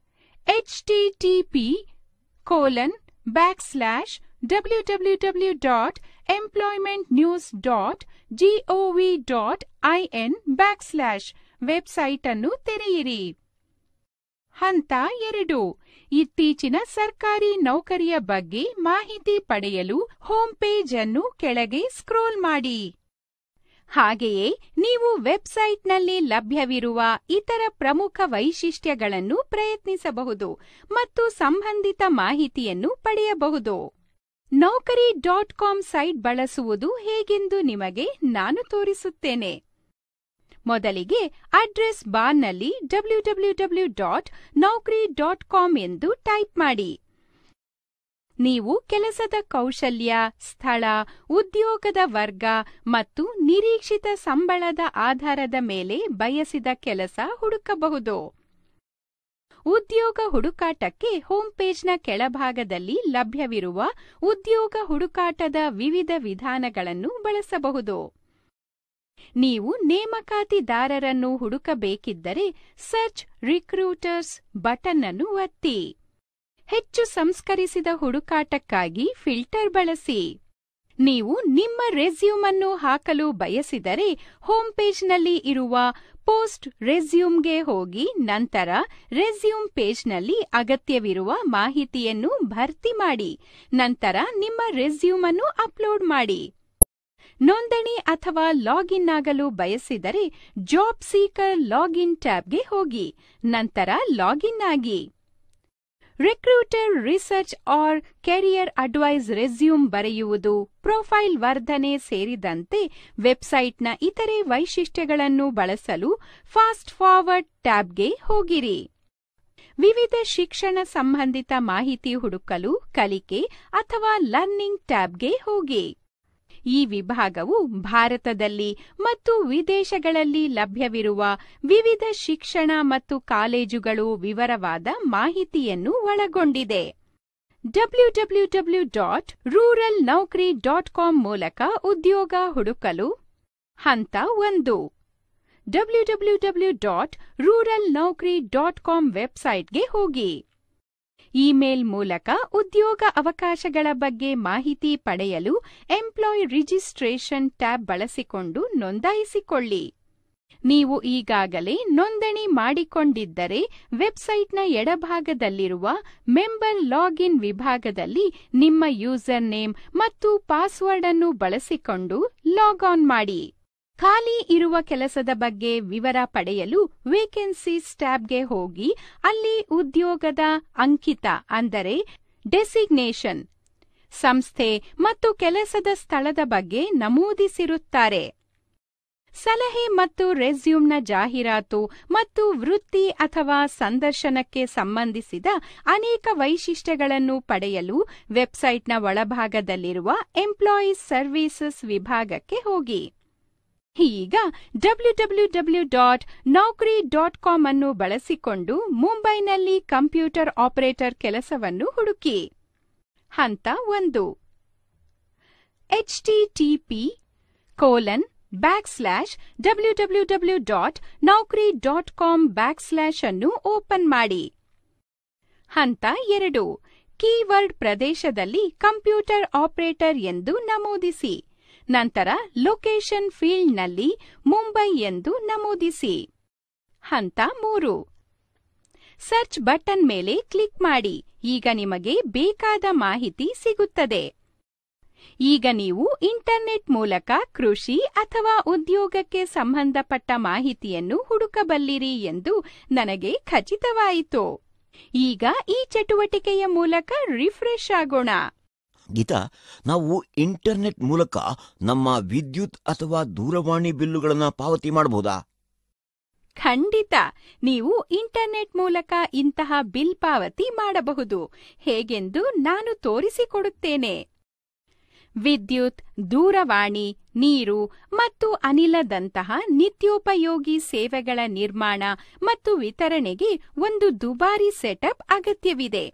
http://www.employmentnews.gov.in/ ವೆಬ್ಸೈಟ್ ಅನ್ನು ತೆರೆಯಿರಿ. ಹಂತ 2. ಇತ್ತೀಚಿನ ಸರ್ಕಾರಿ ನೌಕರಿಯ ಬಗ್ಗೆ ಮಾಹಿತಿ ಪಡೆಯಲು ಹೋಮ್ ಪೇಜ್ ಅನ್ನು ಕೆಳಗೆ ಸ್ಕ್ರೋಲ್ ಮಾಡಿ. ಹಾಗೆಯೇ ನೀವು ವೆಬ್ಸೈಟ್ನಲ್ಲಿ ಲಭ್ಯವಿರುವ ಇತರ ಪ್ರಮುಖ ವೈಶಿಷ್ಟ್ಯಗಳನ್ನು ಪ್ರಯತ್ನಿಸಬಹುದು ಮತ್ತು ಸಂಬಂಧಿತ ಮಾಹಿತಿಯನ್ನು ಪಡೆಯಬಹುದು. naukri.com ಸೈಟ್ ಬಳಸುವುದು ಹೇಗೆಂದು ನಿಮಗೆ ನಾನು ತೋರಿಸುತ್ತೇನೆ. ಮೊದಲಿಗೆ ಅಡ್ರೆಸ್ ಬಾರ್ನಲ್ಲಿ www.naukri.com ಎಂದು ಟೈಪ್ ಮಾಡಿ. ನೀವು ಕೆಲಸದ ಕೌಶಲ್ಯ, ಸ್ಥಳ, ಉದ್ಯೋಗದ ವರ್ಗ ಮತ್ತು ನಿರೀಕ್ಷಿತ ಸಂಬಳದ ಆಧಾರದ ಮೇಲೆ ಬಯಸಿದ ಕೆಲಸ ಹುಡುಕಬಹುದು. ಉದ್ಯೋಗ ಹುಡುಕಾಟಕ್ಕೆ ಹೋಮ್ ಪೇಜ್ನ ಕೆಳಭಾಗದಲ್ಲಿ ಲಭ್ಯವಿರುವ ಉದ್ಯೋಗ ಹುಡುಕಾಟದ ವಿವಿಧ ವಿಧಾನಗಳನ್ನು ಬಳಸಬಹುದು. ನೀವು ನೇಮಕಾತಿದಾರರನ್ನು ಹುಡುಕಬೇಕಿದ್ದರೆ ಸರ್ಚ್ ರಿಕ್ರೂಟರ್ಸ್ ಬಟನ್ ಅನ್ನು ಒತ್ತಿ. ಹೆಚ್ಚು ಸಂಸ್ಕರಿಸಿದ ಹುಡುಕಾಟಕ್ಕಾಗಿ ಫಿಲ್ಟರ್ ಬಳಸಿ. ನೀವು ನಿಮ್ಮ ರೆಸ್ಯೂಮ್ ಅನ್ನು ಹಾಕಲು ಬಯಸಿದರೆ ಹೋಮ್ ಪೇಜ್ನಲ್ಲಿ ಇರುವ ಪೋಸ್ಟ್ ರೆಸ್ಯೂಮ್ಗೆ ಹೋಗಿ ನಂತರ ರೆಸ್ಯೂಮ್ ಪೇಜ್ನಲ್ಲಿ ಅಗತ್ಯವಿರುವ ಮಾಹಿತಿಯನ್ನು ಭರ್ತಿ ಮಾಡಿ. ನಂತರ ನಿಮ್ಮ ರೆಸ್ಯೂಮ್ ಅನ್ನು ಅಪ್ಲೋಡ್ ಮಾಡಿ. ನೋಂದಣಿ ಅಥವಾ ಲಾಗಿನ್ ಆಗಲು ಬಯಸಿದರೆ ಜಾಬ್ ಸೀಕರ್ ಲಾಗಿನ್ ಟ್ಯಾಬ್ಗೆ ಹೋಗಿ ನಂತರ ಲಾಗಿನ್ ಆಗಿ. Recruiter research or career advice resume ಬರೆಯುವುದು, ಪ್ರೊಫೈಲ್ ವರ್ಧನೆ ಸೇರಿದಂತೆ ವೆಬ್ಸೈಟ್ನ ಇತರೆ ವೈಶಿಷ್ಟ್ಯಗಳನ್ನು ಬಳಸಲು ಫಾಸ್ಟ್ ಫಾರ್ವರ್ಡ್ ಟ್ಯಾಬ್ಗೆ ಹೋಗಿರಿ. ವಿವಿಧ ಶಿಕ್ಷಣ ಸಂಬಂಧಿತ ಮಾಹಿತಿ ಹುಡುಕಲು ಕಲಿಕೆ ಅಥವಾ ಲರ್ನಿಂಗ್ ಟ್ಯಾಬ್ಗೆ ಹೋಗಿ. ಈ ವಿಭಾಗವು ಭಾರತದಲ್ಲಿ ಮತ್ತು ವಿದೇಶಗಳಲ್ಲಿ ಲಭ್ಯವಿರುವ ವಿವಿಧ ಶಿಕ್ಷಣ ಮತ್ತು ಕಾಲೇಜುಗಳು ವಿವರವಾದ ಮಾಹಿತಿಯನ್ನು ಒಳಗೊಂಡಿದೆ. www.ruralnaukri.com ಮೂಲಕ ಉದ್ಯೋಗ ಹುಡುಕಲು ಹಂತ 1. www.ruralnaukri.com ವೆಬ್ಸೈಟ್ಗೆ ಹೋಗಿ. ಇಮೇಲ್ ಮೂಲಕ ಉದ್ಯೋಗ ಅವಕಾಶಗಳ ಬಗ್ಗೆ ಮಾಹಿತಿ ಪಡೆಯಲು ಎಂಪ್ಲಾಯ್ ರಿಜಿಸ್ಟ್ರೇಷನ್ ಟ್ಯಾಬ್ ಬಳಸಿಕೊಂಡು ನೋಂದಾಯಿಸಿಕೊಳ್ಳಿ. ನೀವು ಈಗಾಗಲೇ ನೋಂದಣಿ ಮಾಡಿಕೊಂಡಿದ್ದರೆ ವೆಬ್ಸೈಟ್ನ ಎಡಭಾಗದಲ್ಲಿರುವ ಮೆಂಬರ್ ಲಾಗಿನ್ ವಿಭಾಗದಲ್ಲಿ ನಿಮ್ಮ ಯೂಸರ್ ನೇಮ್ ಮತ್ತು ಪಾಸ್ವರ್ಡ್ ಅನ್ನು ಬಳಸಿಕೊಂಡು ಲಾಗ್ ಆನ್ ಮಾಡಿ. ಖಾಲಿ ಇರುವ ಕೆಲಸದ ಬಗ್ಗೆ ವಿವರ ಪಡೆಯಲು ವೇಕೆನ್ಸೀಸ್ ಟ್ಯಾಬ್ಗೆ ಹೋಗಿ ಅಲ್ಲಿ ಉದ್ಯೋಗದ ಅಂಕಿತ ಅಂದರೆ ಡೆಸಿಗ್ನೇಷನ್, ಸಂಸ್ಥೆ ಮತ್ತು ಕೆಲಸದ ಸ್ಥಳದ ಬಗ್ಗೆ ನಮೂದಿಸಿರುತ್ತಾರೆ. ಸಲಹೆ ಮತ್ತು ರೆಸ್ಯೂಮ್ನ ಜಾಹೀರಾತು ಮತ್ತು ವೃತ್ತಿ ಅಥವಾ ಸಂದರ್ಶನಕ್ಕೆ ಸಂಬಂಧಿಸಿದ ಅನೇಕ ವೈಶಿಷ್ಟ್ಯಗಳನ್ನು ಪಡೆಯಲು ವೆಬ್ಸೈಟ್ನ ಒಳಭಾಗದಲ್ಲಿರುವ ಎಂಪ್ಲಾಯೀಸ್ ಸರ್ವೀಸಸ್ ವಿಭಾಗಕ್ಕೆ ಹೋಗಿ. ಈಗ www.naukri.com ಅನ್ನು ಬಳಸಿಕೊಂಡು ಮುಂಬೈನಲ್ಲಿ ಕಂಪ್ಯೂಟರ್ ಆಪರೇಟರ್ ಕೆಲಸವನ್ನು ಹುಡುಕಿ. ಹಂತ 1. http://www.naukri.com/ ಅನ್ನು ಓಪನ್ ಮಾಡಿ. ಹಂತ 2. ಕೀವರ್ಡ್ ಪ್ರದೇಶದಲ್ಲಿ ಕಂಪ್ಯೂಟರ್ ಆಪರೇಟರ್ ಎಂದು ನಮೂದಿಸಿ. ನಂತರ ಲೊಕೇಶನ್ ಫೀಲ್ಡ್ನಲ್ಲಿ ಮುಂಬೈ ಎಂದು ನಮೂದಿಸಿ. ಹಂತ 3. ಸರ್ಚ್ ಬಟನ್ ಮೇಲೆ ಕ್ಲಿಕ್ ಮಾಡಿ. ಈಗ ನಿಮಗೆ ಬೇಕಾದ ಮಾಹಿತಿ ಸಿಗುತ್ತದೆ. ಈಗ ನೀವು ಇಂಟರ್ನೆಟ್ ಮೂಲಕ ಕೃಷಿ ಅಥವಾ ಉದ್ಯೋಗಕ್ಕೆ ಸಂಬಂಧಪಟ್ಟ ಮಾಹಿತಿಯನ್ನು ಹುಡುಕಬಲ್ಲಿರಿ ಎಂದು ನನಗೆ ಖಚಿತವಾಯಿತು. ಈಗ ಈ ಚಟುವಟಿಕೆಯ ಮೂಲಕ ರಿಫ್ರೆಶ್ ಆಗೋಣ. ಗೀತಾ, ನಾವು ಇಂಟರ್ನೆಟ್ ಮೂಲಕ ನಮ್ಮ ವಿದ್ಯುತ್ ಅಥವಾ ದೂರವಾಣಿ ಬಿಲ್ಲುಗಳನ್ನು ಪಾವತಿ ಮಾಡಬಹುದಾ? ಖಂಡಿತ. ನೀವು ಇಂಟರ್ನೆಟ್ ಮೂಲಕ ಇಂತಹ ಬಿಲ್ ಪಾವತಿ ಮಾಡಬಹುದು. ಹೇಗೆಂದು ನಾನು ತೋರಿಸಿಕೊಡುತ್ತೇನೆ. ವಿದ್ಯುತ್, ದೂರವಾಣಿ, ನೀರು ಮತ್ತು ಅನಿಲದಂತಹ ನಿತ್ಯೋಪಯೋಗಿ ಸೇವೆಗಳ ನಿರ್ಮಾಣ ಮತ್ತು ವಿತರಣೆಗೆ ಒಂದು ದುಬಾರಿ ಸೆಟಪ್ ಅಗತ್ಯವಿದೆ.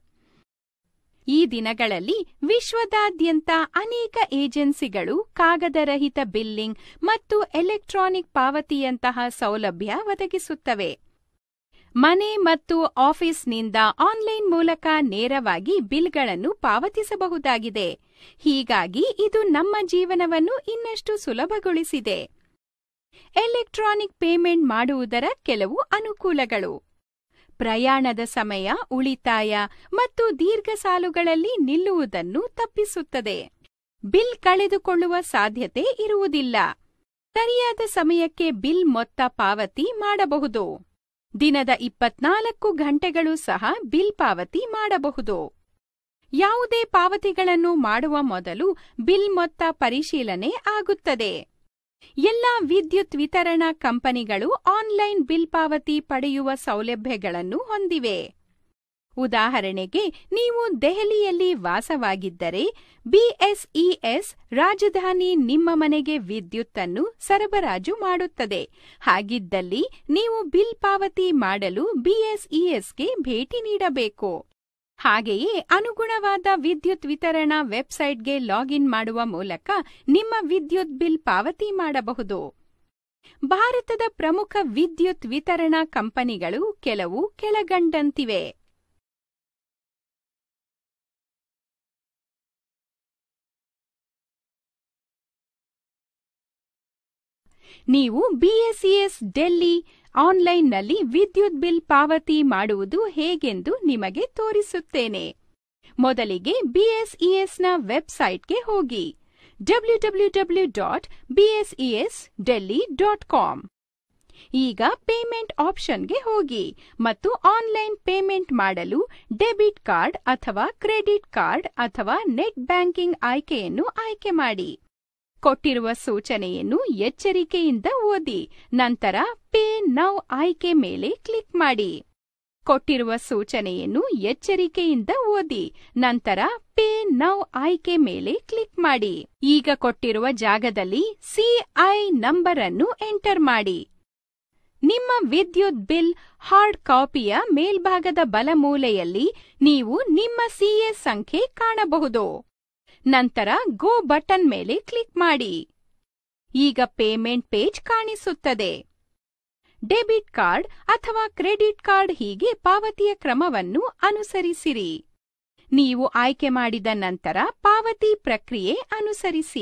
ಈ ದಿನಗಳಲ್ಲಿ ವಿಶ್ವದಾದ್ಯಂತ ಅನೇಕ ಏಜೆನ್ಸಿಗಳು ಕಾಗದರಹಿತ ಬಿಲ್ಲಿಂಗ್ ಮತ್ತು ಎಲೆಕ್ಟ್ರಾನಿಕ್ ಪಾವತಿಯಂತಹ ಸೌಲಭ್ಯ ಒದಗಿಸುತ್ತವೆ. ಮನೆ ಮತ್ತು ಆಫೀಸ್ನಿಂದ ಆನ್ಲೈನ್ ಮೂಲಕ ನೇರವಾಗಿ ಬಿಲ್ಗಳನ್ನು ಪಾವತಿಸಬಹುದಾಗಿದೆ. ಹೀಗಾಗಿ ಇದು ನಮ್ಮ ಜೀವನವನ್ನು ಇನ್ನಷ್ಟು ಸುಲಭಗೊಳಿಸಿದೆ. ಎಲೆಕ್ಟ್ರಾನಿಕ್ ಪೇಮೆಂಟ್ ಮಾಡುವುದರ ಕೆಲವು ಅನುಕೂಲಗಳು: ಪ್ರಯಾಣದ ಸಮಯ ಉಳಿತಾಯ ಮತ್ತು ದೀರ್ಘ ಸಾಲುಗಳಲ್ಲಿ ನಿಲ್ಲುವುದನ್ನು ತಪ್ಪಿಸುತ್ತದೆ. ಬಿಲ್ ಕಳೆದುಕೊಳ್ಳುವ ಸಾಧ್ಯತೆ ಇರುವುದಿಲ್ಲ. ಸರಿಯಾದ ಸಮಯಕ್ಕೆ ಬಿಲ್ ಮೊತ್ತ ಪಾವತಿ ಮಾಡಬಹುದು. ದಿನದ 24 ಗಂಟೆಗಳು ಸಹ ಬಿಲ್ ಪಾವತಿ ಮಾಡಬಹುದು. ಯಾವುದೇ ಪಾವತಿಗಳನ್ನು ಮಾಡುವ ಮೊದಲು ಬಿಲ್ ಮೊತ್ತ ಪರಿಶೀಲನೆ ಆಗುತ್ತದೆ. ಎಲ್ಲಾ ವಿದ್ಯುತ್ ವಿತರಣಾ ಕಂಪನಿಗಳು ಆನ್ಲೈನ್ ಬಿಲ್ ಪಾವತಿ ಪಡೆಯುವ ಸೌಲಭ್ಯಗಳನ್ನು ಹೊಂದಿವೆ. ಉದಾಹರಣೆಗೆ, ನೀವು ದೆಹಲಿಯಲ್ಲಿ ವಾಸವಾಗಿದ್ದರೆ ಬಿಎಸ್ಇಎಸ್ ರಾಜಧಾನಿ ನಿಮ್ಮ ಮನೆಗೆ ವಿದ್ಯುತ್ ಅನ್ನು ಸರಬರಾಜು ಮಾಡುತ್ತದೆ. ಹಾಗಿದ್ದಲ್ಲಿ ನೀವು ಬಿಲ್ ಪಾವತಿ ಮಾಡಲು ಬಿಎಸ್ಇಎಸ್ಗೆ ಭೇಟಿ ನೀಡಬೇಕು. ಹಾಗೆಯೇ ಅನುಗುಣವಾದ ವಿದ್ಯುತ್ ವಿತರಣಾ ವೆಬ್ಸೈಟ್ಗೆ ಲಾಗಿನ್ ಮಾಡುವ ಮೂಲಕ ನಿಮ್ಮ ವಿದ್ಯುತ್ ಬಿಲ್ ಪಾವತಿ ಮಾಡಬಹುದು. ಭಾರತದ ಪ್ರಮುಖ ವಿದ್ಯುತ್ ವಿತರಣಾ ಕಂಪನಿಗಳು ಕೆಲವು ಕೆಳಕಂಡಂತಿವೆ. ನೀವು ಬಿಎಸ್ಇಎಸ್ ಡೆಲ್ಲಿ ಆನ್ಲೈನ್ನಲ್ಲಿ ವಿದ್ಯುತ್ ಬಿಲ್ ಪಾವತಿ ಮಾಡುವುದು ಹೇಗೆಂದು ನಿಮಗೆ ತೋರಿಸುತ್ತೇನೆ. ಮೊದಲಿಗೆ ಬಿಎಸ್ಇಎಸ್ನ ವೆಬ್ಸೈಟ್ಗೆ ಹೋಗಿ www.bsesdelhi.com. ಈಗ ಪೇಮೆಂಟ್ ಆಪ್ಷನ್ಗೆ ಹೋಗಿ ಮತ್ತು ಆನ್ಲೈನ್ ಪೇಮೆಂಟ್ ಮಾಡಲು ಡೆಬಿಟ್ ಕಾರ್ಡ್ ಅಥವಾ ಕ್ರೆಡಿಟ್ ಕಾರ್ಡ್ ಅಥವಾ ನೆಟ್ ಬ್ಯಾಂಕಿಂಗ್ ಆಯ್ಕೆಯನ್ನು ಆಯ್ಕೆ ಮಾಡಿ. ಕೊಟ್ಟಿರುವ ಸೂಚನೆಯನ್ನು ಎಚ್ಚರಿಕೆಯಿಂದ ಓದಿ. ನಂತರ ಪೇ ನೌ ಆಯ್ಕೆ ಮೇಲೆ ಕ್ಲಿಕ್ ಮಾಡಿ. ಕೊಟ್ಟಿರುವ ಸೂಚನೆಯನ್ನು ಎಚ್ಚರಿಕೆಯಿಂದ ಓದಿ. ನಂತರ ಪೇ ನೌ ಆಯ್ಕೆ ಮೇಲೆ ಕ್ಲಿಕ್ ಮಾಡಿ. ಈಗ ಕೊಟ್ಟಿರುವ ಜಾಗದಲ್ಲಿ ಸಿಐ ನಂಬರ್ ಅನ್ನು ಎಂಟರ್ ಮಾಡಿ. ನಿಮ್ಮ ವಿದ್ಯುತ್ ಬಿಲ್ ಹಾರ್ಡ್ ಕಾಪಿಯ ಮೇಲ್ಭಾಗದ ಬಲಮೂಲೆಯಲ್ಲಿ ನೀವು ನಿಮ್ಮ ಸಿಎ ಸಂಖ್ಯೆ ಕಾಣಬಹುದು. ನಂತರ ಗೋ ಬಟನ್ ಮೇಲೆ ಕ್ಲಿಕ್ ಮಾಡಿ. ಈಗ ಪೇಮೆಂಟ್ ಪೇಜ್ ಕಾಣಿಸುತ್ತದೆ. ಡೆಬಿಟ್ ಕಾರ್ಡ್ ಅಥವಾ ಕ್ರೆಡಿಟ್ ಕಾರ್ಡ್ ಹೀಗೆ ಪಾವತಿಯ ಕ್ರಮವನ್ನು ಅನುಸರಿಸಿರಿ. ನೀವು ಆಯ್ಕೆ ಮಾಡಿದ ನಂತರ ಪಾವತಿ ಪ್ರಕ್ರಿಯೆ ಅನುಸರಿಸಿ.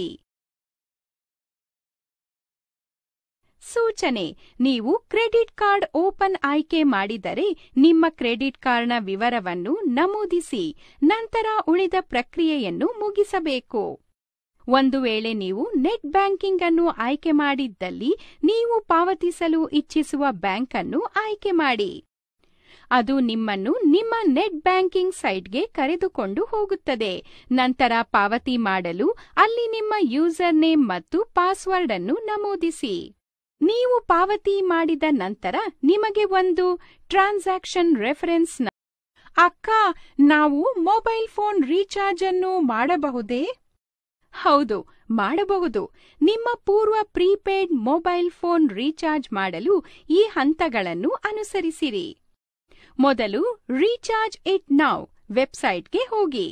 ಸೂಚನೆ: ನೀವು ಕ್ರೆಡಿಟ್ ಕಾರ್ಡ್ ಓಪನ್ ಆಯ್ಕೆ ಮಾಡಿದರೆ ನಿಮ್ಮ ಕ್ರೆಡಿಟ್ ಕಾರ್ಡ್ನ ವಿವರವನ್ನು ನಮೂದಿಸಿ, ನಂತರ ಉಳಿದ ಪ್ರಕ್ರಿಯೆಯನ್ನು ಮುಗಿಸಬೇಕು. ಒಂದು ವೇಳೆ ನೀವು ನೆಟ್ ಬ್ಯಾಂಕಿಂಗ್ ಅನ್ನು ಆಯ್ಕೆ ಮಾಡಿದ್ದಲ್ಲಿ ನೀವು ಪಾವತಿಸಲು ಇಚ್ಛಿಸುವ ಬ್ಯಾಂಕ್ ಅನ್ನು ಆಯ್ಕೆ ಮಾಡಿ. ಅದು ನಿಮ್ಮನ್ನು ನಿಮ್ಮ ನೆಟ್ ಬ್ಯಾಂಕಿಂಗ್ ಸೈಟ್ಗೆ ಕರೆದುಕೊಂಡು ಹೋಗುತ್ತದೆ. ನಂತರ ಪಾವತಿ ಮಾಡಲು ಅಲ್ಲಿ ನಿಮ್ಮ ಯೂಸರ್ ನೇಮ್ ಮತ್ತು ಪಾಸ್ವರ್ಡ್ ಅನ್ನು ನಮೂದಿಸಿ. ನೀವು ಪಾವತಿ ಮಾಡಿದ ನಂತರ ನಿಮಗೆ ಒಂದು ಟ್ರಾನ್ಸಾಕ್ಷನ್ ರೆಫರೆನ್ಸ್ ಅಕ್ಕ, ನಾವು ಮೊಬೈಲ್ ಫೋನ್ ರೀಚಾರ್ಜ್ ಅನ್ನು ಮಾಡಬಹುದೇ? ಹೌದು, ಮಾಡಬಹುದು. ನಿಮ್ಮ ಪೂರ್ವ ಪ್ರೀಪೇಯ್ಡ್ ಮೊಬೈಲ್ ಫೋನ್ ರೀಚಾರ್ಜ್ ಮಾಡಲು ಈ ಹಂತಗಳನ್ನು ಅನುಸರಿಸಿರಿ. ಮೊದಲು ರೀಚಾರ್ಜ್ ಇಟ್ ನೌ ವೆಬ್ಸೈಟ್ಗೆ ಹೋಗಿ.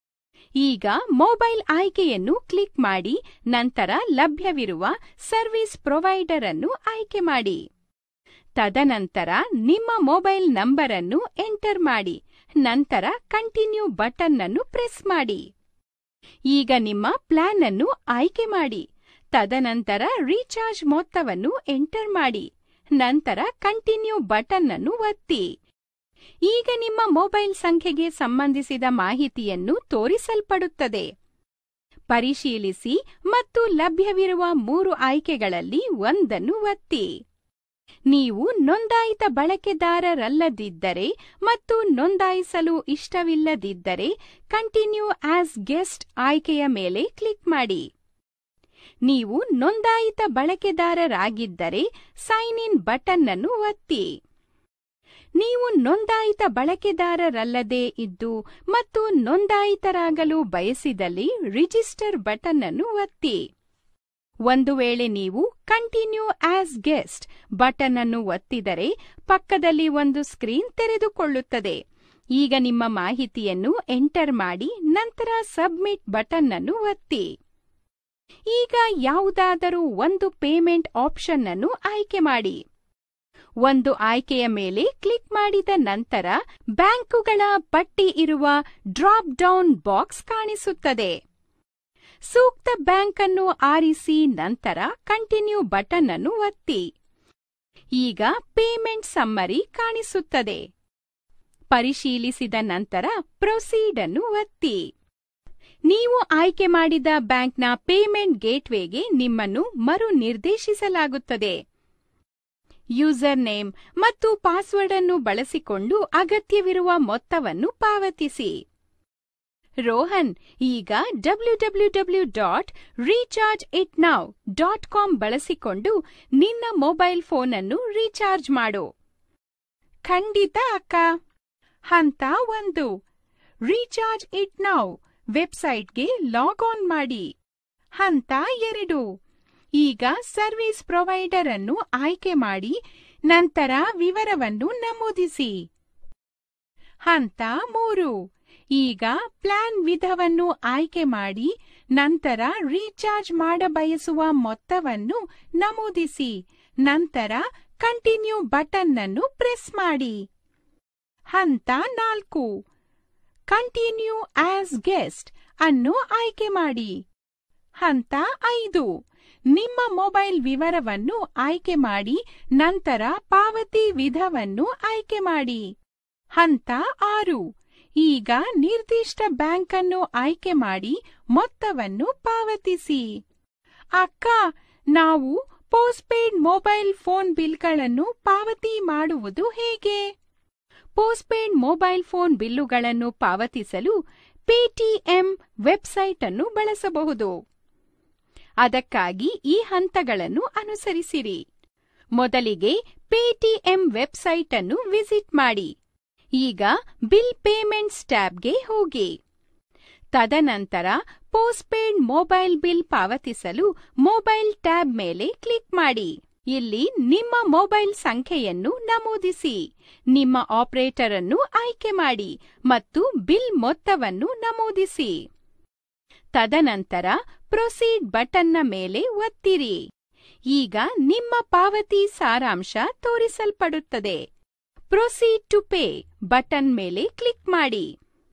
ಈಗ ಮೊಬೈಲ್ ಆಯ್ಕೆಯನ್ನು ಕ್ಲಿಕ್ ಮಾಡಿ, ನಂತರ ಲಭ್ಯವಿರುವ ಸರ್ವಿಸ್ ಪ್ರೊವೈಡರ್ ಅನ್ನು ಆಯ್ಕೆ ಮಾಡಿ. ತದನಂತರ ನಿಮ್ಮ ಮೊಬೈಲ್ ನಂಬರ್ ಅನ್ನು ಎಂಟರ್ ಮಾಡಿ, ನಂತರ ಕಂಟಿನ್ಯೂ ಬಟನ್ ಅನ್ನು ಪ್ರೆಸ್ ಮಾಡಿ. ಈಗ ನಿಮ್ಮ ಪ್ಲಾನ್ ಅನ್ನು ಆಯ್ಕೆ ಮಾಡಿ, ತದನಂತರ ರೀಚಾರ್ಜ್ ಮೊತ್ತವನ್ನು ಎಂಟರ್ ಮಾಡಿ, ನಂತರ ಕಂಟಿನ್ಯೂ ಬಟನ್ ಅನ್ನು ಒತ್ತಿ. ಈಗ ನಿಮ್ಮ ಮೊಬೈಲ್ ಸಂಖ್ಯೆಗೆ ಸಂಬಂಧಿಸಿದ ಮಾಹಿತಿಯನ್ನು ತೋರಿಸಲ್ಪಡುತ್ತದೆ. ಪರಿಶೀಲಿಸಿ ಮತ್ತು ಲಭ್ಯವಿರುವ 3 ಆಯ್ಕೆಗಳಲ್ಲಿ ಒಂದನ್ನು ಒತ್ತಿ. ನೀವು ನೋಂದಾಯಿತ ಬಳಕೆದಾರರಲ್ಲದಿದ್ದರೆ ಮತ್ತು ನೋಂದಾಯಿಸಲು ಇಷ್ಟವಿಲ್ಲದಿದ್ದರೆ ಕಂಟಿನ್ಯೂ ಆಸ್ ಗೆಸ್ಟ್ ಆಯ್ಕೆಯ ಮೇಲೆ ಕ್ಲಿಕ್ ಮಾಡಿ. ನೀವು ನೋಂದಾಯಿತ ಬಳಕೆದಾರರಾಗಿದ್ದರೆ ಸೈನ್ ಇನ್ ಬಟನ್ ಅನ್ನು ಒತ್ತಿ. ನೀವು ನೋಂದಾಯಿತ ಬಳಕೆದಾರರಲ್ಲದೇ ಇದ್ದು ಮತ್ತು ನೋಂದಾಯಿತರಾಗಲು ಬಯಸಿದಲ್ಲಿ ರಿಜಿಸ್ಟರ್ ಬಟನ್ ಅನ್ನು ಒತ್ತಿ. ಒಂದು ವೇಳೆ ನೀವು ಕಂಟಿನ್ಯೂ ಆಸ್ ಗೆಸ್ಟ್ ಬಟನ್ ಅನ್ನು ಒತ್ತಿದರೆ ಪಕ್ಕದಲ್ಲಿ ಒಂದು ಸ್ಕ್ರೀನ್ ತೆರೆದುಕೊಳ್ಳುತ್ತದೆ. ಈಗ ನಿಮ್ಮ ಮಾಹಿತಿಯನ್ನು ಎಂಟರ್ ಮಾಡಿ, ನಂತರ ಸಬ್ಮಿಟ್ ಬಟನ್ ಅನ್ನು ಒತ್ತಿ. ಈಗ ಯಾವುದಾದರೂ ಒಂದು ಪೇಮೆಂಟ್ ಆಪ್ಷನ್ ಅನ್ನು ಆಯ್ಕೆ ಮಾಡಿ. ಒಂದು ಆಯ್ಕೆಯ ಮೇಲೆ ಕ್ಲಿಕ್ ಮಾಡಿದ ನಂತರ ಬ್ಯಾಂಕುಗಳ ಪಟ್ಟಿ ಇರುವ ಡ್ರಾಪ್ ಡೌನ್ ಬಾಕ್ಸ್ ಕಾಣಿಸುತ್ತದೆ. ಸೂಕ್ತ ಬ್ಯಾಂಕ್ ಅನ್ನು ಆರಿಸಿ, ನಂತರ ಕಂಟಿನ್ಯೂ ಬಟನ್ ಅನ್ನು ಒತ್ತಿ. ಈಗ ಪೇಮೆಂಟ್ ಸಮ್ಮರಿ ಕಾಣಿಸುತ್ತದೆ. ಪರಿಶೀಲಿಸಿದ ನಂತರ ಪ್ರೊಸೀಡ್ ಅನ್ನು ಒತ್ತಿ. ನೀವು ಆಯ್ಕೆ ಮಾಡಿದ ಬ್ಯಾಂಕ್ನ ಪೇಮೆಂಟ್ ಗೇಟ್ವೇಗೆ ನಿಮ್ಮನ್ನು ಮರು ನಿರ್ದೇಶಿಸಲಾಗುತ್ತದೆ. ಯೂಸರ್ ನೇಮ್ ಮತ್ತು ಪಾಸ್ವರ್ಡ್ ಅನ್ನು ಬಳಸಿಕೊಂಡು ಅಗತ್ಯವಿರುವ ಮೊತ್ತವನ್ನು ಪಾವತಿಸಿ. ರೋಹನ್ ಈಗ www.rechargeitnow.com ಬಳಸಿಕೊಂಡು ನಿನ್ನ ಮೊಬೈಲ್ ಫೋನ್ ಅನ್ನು ರೀಚಾರ್ಜ್ ಮಾಡು. ಖಂಡಿತ ಅಕ್ಕ. ಹಂತ 1, ರೀಚಾರ್ಜ್ ಇಟ್ ನೌ ವೆಬ್ಸೈಟ್ಗೆ ಲಾಗ್ ಆನ್ ಮಾಡಿ. ಹಂತ 2, ಈಗ ಸರ್ವಿಸ್ ಪ್ರೊವೈಡರ್ ಅನ್ನು ಆಯ್ಕೆ ಮಾಡಿ, ನಂತರ ವಿವರವನ್ನು ನಮೂದಿಸಿ. ಹಂತ 3, ಈಗ ಪ್ಲಾನ್ ವಿಧವನ್ನು ಆಯ್ಕೆ ಮಾಡಿ, ನಂತರ ರೀಚಾರ್ಜ್ ಮಾಡಬಯಸುವ ಮೊತ್ತವನ್ನು ನಮೂದಿಸಿ, ನಂತರ ಕಂಟಿನ್ಯೂ ಬಟನ್ ಅನ್ನು ಪ್ರೆಸ್ ಮಾಡಿ. ಹಂತ 4, ಕಂಟಿನ್ಯೂ ಆಸ್ ಗೆಸ್ಟ್ ಅನ್ನು ಆಯ್ಕೆ ಮಾಡಿ. ಹಂತ 5, ನಿಮ್ಮ ಮೊಬೈಲ್ ವಿವರವನ್ನು ಆಯ್ಕೆ ಮಾಡಿ, ನಂತರ ಪಾವತಿ ವಿಧವನ್ನು ಆಯ್ಕೆ ಮಾಡಿ. ಹಂತ 6, ಈಗ ನಿರ್ದಿಷ್ಟ ಬ್ಯಾಂಕ್ ಅನ್ನು ಆಯ್ಕೆ ಮಾಡಿ ಮೊತ್ತವನ್ನು ಪಾವತಿಸಿ. ಅಕ್ಕ, ನಾವು ಪೋಸ್ಟ್ಪೇಯ್ಡ್ ಮೊಬೈಲ್ ಫೋನ್ ಬಿಲ್ಗಳನ್ನು ಪಾವತಿ ಮಾಡುವುದು ಹೇಗೆ? ಪೋಸ್ಟ್ಪೇಯ್ಡ್ ಮೊಬೈಲ್ ಫೋನ್ ಬಿಲ್ಲುಗಳನ್ನು ಪಾವತಿಸಲು ಪೇಟಿಎಂ ವೆಬ್ಸೈಟ್ ಅನ್ನು ಬಳಸಬಹುದು. ಅದಕ್ಕಾಗಿ ಈ ಹಂತಗಳನ್ನು ಅನುಸರಿಸಿರಿ. ಮೊದಲಿಗೆ ಪೇಟಿಎಂ ವೆಬ್ಸೈಟ್ ಅನ್ನು ವಿಸಿಟ್ ಮಾಡಿ. ಈಗ ಬಿಲ್ ಪೇಮೆಂಟ್ಸ್ ಟ್ಯಾಬ್ಗೆ ಹೋಗಿ. ತದನಂತರ ಪೋಸ್ಟ್ಪೇಯ್ಡ್ ಮೊಬೈಲ್ ಬಿಲ್ ಪಾವತಿಸಲು ಮೊಬೈಲ್ ಟ್ಯಾಬ್ ಮೇಲೆ ಕ್ಲಿಕ್ ಮಾಡಿ. ಇಲ್ಲಿ ನಿಮ್ಮ ಮೊಬೈಲ್ ಸಂಖ್ಯೆಯನ್ನು ನಮೂದಿಸಿ, ನಿಮ್ಮ ಆಪರೇಟರ್ ಅನ್ನು ಆಯ್ಕೆ ಮಾಡಿ ಮತ್ತು ಬಿಲ್ ಮೊತ್ತವನ್ನು ನಮೂದಿಸಿ. ತದನಂತರ ಪ್ರೊಸೀಡ್ ಬಟನ್ನ ಮೇಲೆ ಒತ್ತಿರಿ. ಈಗ ನಿಮ್ಮ ಪಾವತಿ ಸಾರಾಂಶ ತೋರಿಸಲ್ಪಡುತ್ತದೆ. ಪ್ರೊಸೀಡ್ ಟು ಪೇ ಬಟನ್ ಮೇಲೆ ಕ್ಲಿಕ್ ಮಾಡಿ.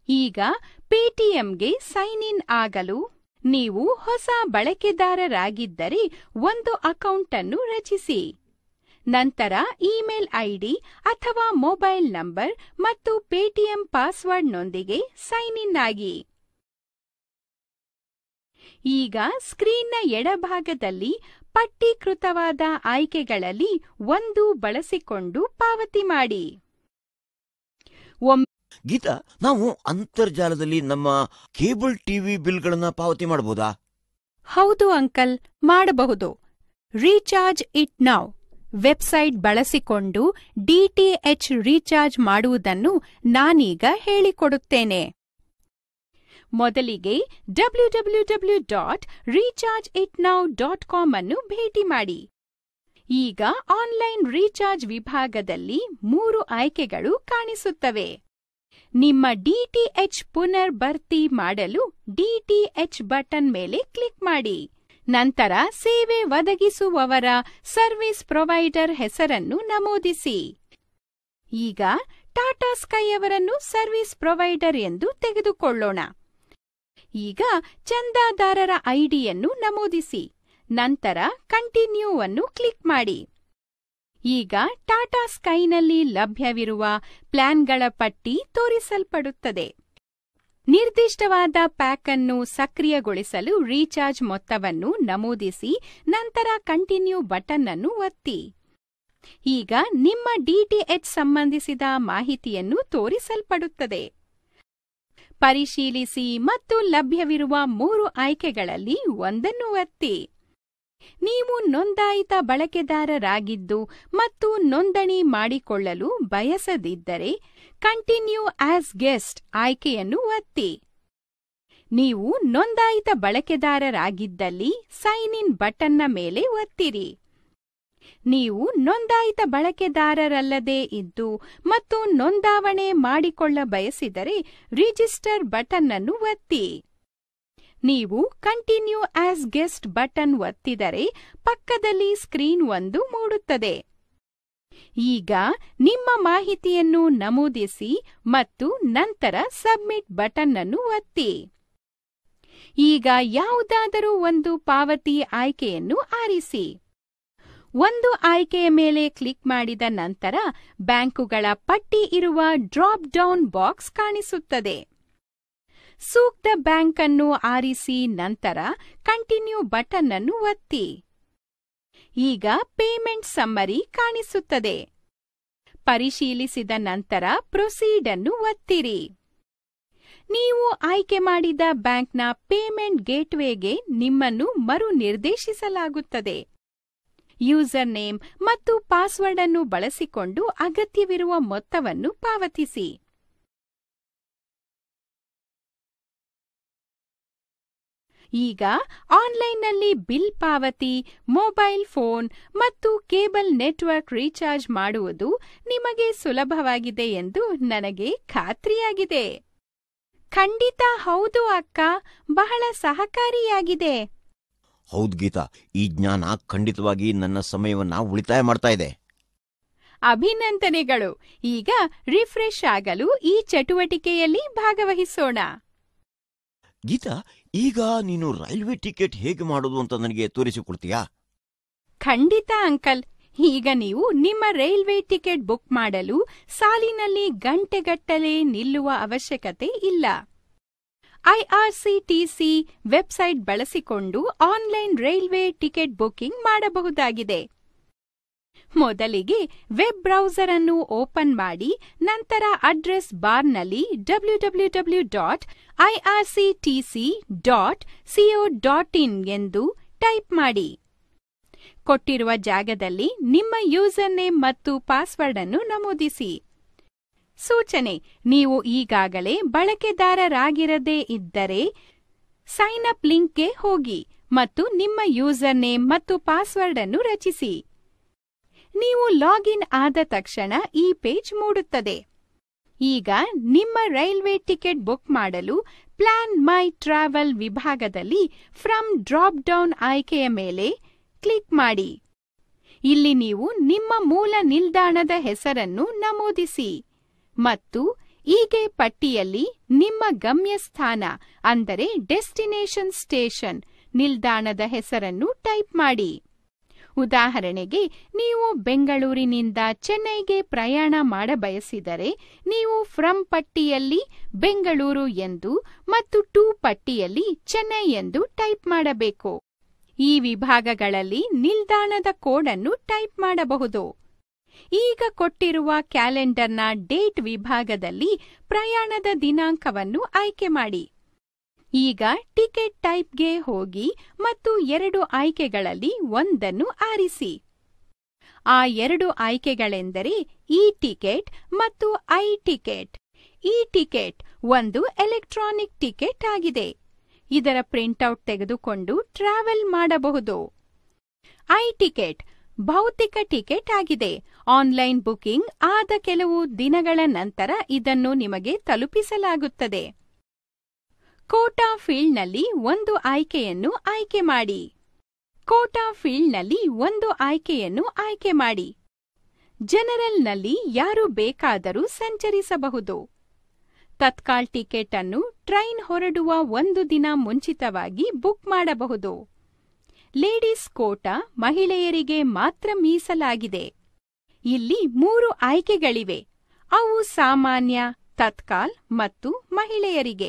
ಈಗ ಪೇಟಿಎಂಗೆ ಸೈನ್ ಇನ್ ಆಗಲು ನೀವು ಹೊಸ ಬಳಕೆದಾರರಾಗಿದ್ದರೆ ಒಂದು ಅಕೌಂಟ್ ಅನ್ನು ರಚಿಸಿ. ನಂತರ ಇಮೇಲ್ ಐಡಿ ಅಥವಾ ಮೊಬೈಲ್ ನಂಬರ್ ಮತ್ತು ಪೇಟಿಎಂ ಪಾಸ್ವರ್ಡ್ನೊಂದಿಗೆ ಸೈನ್ ಇನ್ ಆಗಿ. ಈಗ ಸ್ಕ್ರೀನ್ನ ಎಡಭಾಗದಲ್ಲಿ ಪಟ್ಟೀಕೃತವಾದ ಆಯ್ಕೆಗಳಲ್ಲಿ ಒಂದು ಬಳಸಿಕೊಂಡು ಪಾವತಿ ಮಾಡಿ. ಗೀತಾ, ನಾವು ಅಂತರ್ಜಾಲದಲ್ಲಿ ನಮ್ಮ ಕೇಬಲ್ ಟಿವಿ ಬಿಲ್ಗಳನ್ನ ಪಾವತಿ ಮಾಡಬಹುದಾ? ಹೌದು ಅಂಕಲ್, ಮಾಡಬಹುದು. ರೀಚಾರ್ಜ್ ಇಟ್ ನೌ ವೆಬ್ಸೈಟ್ ಬಳಸಿಕೊಂಡು ಡಿಟಿಎಚ್ ರೀಚಾರ್ಜ್ ಮಾಡುವುದನ್ನು ನಾನೀಗ ಹೇಳಿಕೊಡುತ್ತೇನೆ. ಮೊದಲಿಗೆ www.rechargeitnow.com ಅನ್ನು ಭೇಟಿ ಮಾಡಿ. ಈಗ ಆನ್ಲೈನ್ ರೀಚಾರ್ಜ್ ವಿಭಾಗದಲ್ಲಿ 3 ಆಯ್ಕೆಗಳು ಕಾಣಿಸುತ್ತವೆ. ನಿಮ್ಮ ಡಿಟಿಎಚ್ ಪುನರ್ ಭರ್ತಿ ಮಾಡಲು ಡಿಟಿಎಚ್ ಬಟನ್ ಮೇಲೆ ಕ್ಲಿಕ್ ಮಾಡಿ. ನಂತರ ಸೇವೆ ಒದಗಿಸುವವರ ಸರ್ವಿಸ್ ಪ್ರೊವೈಡರ್ ಹೆಸರನ್ನು ನಮೂದಿಸಿ. ಈಗ ಟಾಟಾ ಸ್ಕೈ ಅವರನ್ನು ಸರ್ವಿಸ್ ಪ್ರೊವೈಡರ್ ಎಂದು ತೆಗೆದುಕೊಳ್ಳೋಣ. ಈಗ ಚಂದಾದಾರರ ಐಡಿಯನ್ನು ನಮೂದಿಸಿ. ನಂತರ ಕಂಟಿನ್ಯೂ ಅನ್ನು ಕ್ಲಿಕ್ ಮಾಡಿ. ಈಗ ಟಾಟಾ ಸ್ಕೈನಲ್ಲಿ ಲಭ್ಯವಿರುವ ಪ್ಲಾನ್ಗಳ ಪಟ್ಟಿ ತೋರಿಸಲ್ಪಡುತ್ತದೆ. ನಿರ್ದಿಷ್ಟವಾದ ಪ್ಯಾಕ್ ಅನ್ನು ಸಕ್ರಿಯಗೊಳಿಸಲು ರೀಚಾರ್ಜ್ ಮೊತ್ತವನ್ನು ನಮೂದಿಸಿ ನಂತರ ಕಂಟಿನ್ಯೂ ಬಟನ್ ಅನ್ನು ಒತ್ತಿ. ಈಗ ನಿಮ್ಮ ಡಿಟಿಎಚ್ ಸಂಬಂಧಿಸಿದ ಮಾಹಿತಿಯನ್ನು ತೋರಿಸಲ್ಪಡುತ್ತದೆ. ಪರಿಶೀಲಿಸಿ ಮತ್ತು ಲಭ್ಯವಿರುವ 3 ಆಯ್ಕೆಗಳಲ್ಲಿ ಒಂದನ್ನು ಒತ್ತಿ. ನೀವು ನೋಂದಾಯಿತ ಬಳಕೆದಾರರಾಗಿದ್ದು ಮತ್ತು ನೋಂದಣಿ ಮಾಡಿಕೊಳ್ಳಲು ಬಯಸದಿದ್ದರೆ ಕಂಟಿನ್ಯೂ ಆಸ್ ಗೆಸ್ಟ್ ಆಯ್ಕೆಯನ್ನು ಒತ್ತಿ. ನೀವು ನೋಂದಾಯಿತ ಬಳಕೆದಾರರಾಗಿದ್ದಲ್ಲಿ ಸೈನ್ ಇನ್ ಬಟನ್ನ ಮೇಲೆ ಒತ್ತಿರಿ. ನೀವು ನೋಂದಾಯಿತ ಬಳಕೆದಾರರಲ್ಲದೇ ಇದ್ದು ಮತ್ತು ನೋಂದಾವಣೆ ಮಾಡಿಕೊಳ್ಳ ಬಯಸಿದರೆ ರಿಜಿಸ್ಟರ್ ಬಟನ್ ಅನ್ನು ಒತ್ತಿ. ನೀವು ಕಂಟಿನ್ಯೂ ಆಸ್ ಗೆಸ್ಟ್ ಬಟನ್ ಒತ್ತಿದರೆ ಪಕ್ಕದಲ್ಲಿ ಸ್ಕ್ರೀನ್ ಒಂದು ಮೂಡುತ್ತದೆ. ಈಗ ನಿಮ್ಮ ಮಾಹಿತಿಯನ್ನು ನಮೂದಿಸಿ ಮತ್ತು ನಂತರ ಸಬ್ಮಿಟ್ ಬಟನ್ ಅನ್ನು ಒತ್ತಿ. ಈಗ ಯಾವುದಾದರೂ ಒಂದು ಪಾವತಿ ಆಯ್ಕೆಯನ್ನು ಆರಿಸಿ. ಒಂದು ಆಯ್ಕೆಯ ಮೇಲೆ ಕ್ಲಿಕ್ ಮಾಡಿದ ನಂತರ ಬ್ಯಾಂಕುಗಳ ಪಟ್ಟಿ ಇರುವ ಡ್ರಾಪ್ ಡೌನ್ ಬಾಕ್ಸ್ ಕಾಣಿಸುತ್ತದೆ. ಸೂಕ್ತ ಬ್ಯಾಂಕ್ ಅನ್ನು ಆರಿಸಿ ನಂತರ ಕಂಟಿನ್ಯೂ ಬಟನ್ ಅನ್ನು ಒತ್ತಿ. ಈಗ ಪೇಮೆಂಟ್ ಸಮ್ಮರಿ ಕಾಣಿಸುತ್ತದೆ. ಪರಿಶೀಲಿಸಿದ ನಂತರ ಪ್ರೊಸೀಡ್ ಅನ್ನು ಒತ್ತಿರಿ. ನೀವು ಆಯ್ಕೆ ಮಾಡಿದ ಬ್ಯಾಂಕ್ನ ಪೇಮೆಂಟ್ ಗೇಟ್ವೇಗೆ ನಿಮ್ಮನ್ನು ಮರು ನಿರ್ದೇಶಿಸಲಾಗುತ್ತದೆ. ಯೂಸರ್ ನೇಮ್ ಮತ್ತು ಪಾಸ್ವರ್ಡ್ ಅನ್ನು ಬಳಸಿಕೊಂಡು ಅಗತ್ಯವಿರುವ ಮೊತ್ತವನ್ನು ಪಾವತಿಸಿ. ಈಗ ಆನ್ಲೈನ್ನಲ್ಲಿ ಬಿಲ್ ಪಾವತಿ, ಮೊಬೈಲ್ ಫೋನ್ ಮತ್ತು ಕೇಬಲ್ ನೆಟ್ವರ್ಕ್ ರೀಚಾರ್ಜ್ ಮಾಡುವುದು ನಿಮಗೆ ಸುಲಭವಾಗಿದೆ ಎಂದು ನನಗೆ ಖಾತ್ರಿಯಾಗಿದೆ. ಖಂಡಿತ ಹೌದು ಅಕ್ಕ, ಬಹಳ ಸಹಕಾರಿಯಾಗಿದೆ. ಹೌದು ಗೀತಾ, ಈ ಜ್ಞಾನ ಖಂಡಿತವಾಗಿ ನನ್ನ ಸಮಯವನ್ನ ಉಳಿತಾಯ ಮಾಡ್ತಾ ಇದೆ. ಅಭಿನಂದನೆಗಳು. ಈಗ ರಿಫ್ರೆಶ್ ಆಗಲು ಈ ಚಟುವಟಿಕೆಯಲ್ಲಿ ಭಾಗವಹಿಸೋಣ. ಗೀತಾ, ಈಗ ನೀನು ರೈಲ್ವೆ ಟಿಕೆಟ್ ಹೇಗೆ ಮಾಡೋದು ಅಂತ ನನಗೆ ತೋರಿಸಿಕೊಡ್ತೀಯಾ? ಖಂಡಿತ ಅಂಕಲ್. ಈಗ ನೀವು ನಿಮ್ಮ ರೈಲ್ವೆ ಟಿಕೆಟ್ ಬುಕ್ ಮಾಡಲು ಸಾಲಿನಲ್ಲಿ ಗಂಟೆಗಟ್ಟಲೆ ನಿಲ್ಲುವ ಅವಶ್ಯಕತೆ ಇಲ್ಲ. ಐಆರ್ಸಿಟಿಸಿ ವೆಬ್ಸೈಟ್ ಬಳಸಿಕೊಂಡು ಆನ್ಲೈನ್ ರೈಲ್ವೆ ಟಿಕೆಟ್ ಬುಕಿಂಗ್ ಮಾಡಬಹುದಾಗಿದೆ. ಮೊದಲಿಗೆ ವೆಬ್ ಬ್ರೌಸರ್ ಅನ್ನು ಓಪನ್ ಮಾಡಿ ನಂತರ ಅಡ್ರೆಸ್ ಬಾರ್ನಲ್ಲಿ www.irctc.co.in ಎಂದು ಟೈಪ್ ಮಾಡಿ. ಕೊಟ್ಟಿರುವ ಜಾಗದಲ್ಲಿ ನಿಮ್ಮ ಯೂಸರ್ ನೇಮ್ ಮತ್ತು ಪಾಸ್ವರ್ಡ್ ಅನ್ನು ನಮೂದಿಸಿ. ಸೂಚನೆ: ನೀವು ಈಗಾಗಲೇ ಬಳಕೆದಾರರಾಗಿರದೇ ಇದ್ದರೆ ಸೈನ್ ಅಪ್ ಲಿಂಕ್ಗೆ ಹೋಗಿ ಮತ್ತು ನಿಮ್ಮ ಯೂಸರ್ ನೇಮ್ ಮತ್ತು ಪಾಸ್ವರ್ಡ್ ಅನ್ನು ರಚಿಸಿ. ನೀವು ಲಾಗಿನ್ ಆದ ತಕ್ಷಣ ಈ ಪೇಜ್ ಮೂಡುತ್ತದೆ. ಈಗ ನಿಮ್ಮ ರೈಲ್ವೆ ಟಿಕೆಟ್ ಬುಕ್ ಮಾಡಲು ಪ್ಲಾನ್ ಮೈ ಟ್ರಾವೆಲ್ ವಿಭಾಗದಲ್ಲಿ ಫ್ರಮ್ ಡ್ರಾಪ್ ಡೌನ್ ಆಯ್ಕೆಯ ಮೇಲೆ ಕ್ಲಿಕ್ ಮಾಡಿ. ಇಲ್ಲಿ ನೀವು ನಿಮ್ಮ ಮೂಲ ನಿಲ್ದಾಣದ ಹೆಸರನ್ನು ನಮೂದಿಸಿ ಮತ್ತು ಹೀಗೆ ಪಟ್ಟಿಯಲ್ಲಿ ನಿಮ್ಮ ಗಮ್ಯಸ್ಥಾನ ಅಂದರೆ ಡೆಸ್ಟಿನೇಷನ್ ಸ್ಟೇಷನ್ ನಿಲ್ದಾಣದ ಹೆಸರನ್ನು ಟೈಪ್ ಮಾಡಿ. ಉದಾಹರಣೆಗೆ, ನೀವು ಬೆಂಗಳೂರಿನಿಂದ ಚೆನ್ನೈಗೆ ಪ್ರಯಾಣ ಮಾಡಬಯಸಿದರೆ ನೀವು ಫ್ರಮ್ ಪಟ್ಟಿಯಲ್ಲಿ ಬೆಂಗಳೂರು ಎಂದು ಮತ್ತು ಟು ಪಟ್ಟಿಯಲ್ಲಿ ಚೆನ್ನೈ ಎಂದು ಟೈಪ್ ಮಾಡಬೇಕು. ಈ ವಿಭಾಗಗಳಲ್ಲಿ ನಿಲ್ದಾಣದ ಕೋಡ್ ಅನ್ನು ಟೈಪ್ ಮಾಡಬಹುದು. ಈಗ ಕೊಟ್ಟಿರುವ ಕ್ಯಾಲೆಂಡರ್ನ ಡೇಟ್ ವಿಭಾಗದಲ್ಲಿ ಪ್ರಯಾಣದ ದಿನಾಂಕವನ್ನು ಆಯ್ಕೆ ಮಾಡಿ. ಈಗ ಟಿಕೆಟ್ ಟೈಪ್ಗೆ ಹೋಗಿ ಮತ್ತು 2 ಆಯ್ಕೆಗಳಲ್ಲಿ ಒಂದನ್ನು ಆರಿಸಿ. ಆ 2 ಆಯ್ಕೆಗಳೆಂದರೆ ಇ ಟಿಕೆಟ್ ಮತ್ತು ಐ ಟಿಕೆಟ್. ಇ ಟಿಕೆಟ್ ಒಂದು ಎಲೆಕ್ಟ್ರಾನಿಕ್ ಟಿಕೆಟ್ ಆಗಿದೆ. ಇದರ ಪ್ರಿಂಟ್ಔಟ್ ತೆಗೆದುಕೊಂಡು ಟ್ರಾವೆಲ್ ಮಾಡಬಹುದು. ಐ ಟಿಕೆಟ್ ಭೌತಿಕ ಟಿಕೆಟ್ ಆಗಿದೆ. ಆನ್ಲೈನ್ ಬುಕಿಂಗ್ ಆದ ಕೆಲವು ದಿನಗಳ ನಂತರ ಇದನ್ನು ನಿಮಗೆ ತಲುಪಿಸಲಾಗುತ್ತದೆ. ಕೋಟಾ ಫೀಲ್ಡ್ನಲ್ಲಿ ಒಂದು ಆಯ್ಕೆಯನ್ನು ಆಯ್ಕೆ ಮಾಡಿ. ಕೋಟಾ ಫೀಲ್ಡ್ನಲ್ಲಿ ಒಂದು ಆಯ್ಕೆಯನ್ನು ಆಯ್ಕೆ ಮಾಡಿ. ಜನರಲ್ನಲ್ಲಿ ಯಾರು ಬೇಕಾದರೂ ಸಂಚರಿಸಬಹುದು. ತತ್ಕಾಲ್ ಟಿಕೆಟ್ ಅನ್ನು ಟ್ರೈನ್ ಹೊರಡುವ 1 ದಿನ ಮುಂಚಿತವಾಗಿ ಬುಕ್ ಮಾಡಬಹುದು. ಲೇಡೀಸ್ ಕೋಟಾ ಮಹಿಳೆಯರಿಗೆ ಮಾತ್ರ ಮೀಸಲಾಗಿದೆ. ಇಲ್ಲಿ 3 ಆಯ್ಕೆಗಳಿವೆ. ಅವು ಸಾಮಾನ್ಯ, ತತ್ಕಾಲ್ ಮತ್ತು ಮಹಿಳೆಯರಿಗೆ.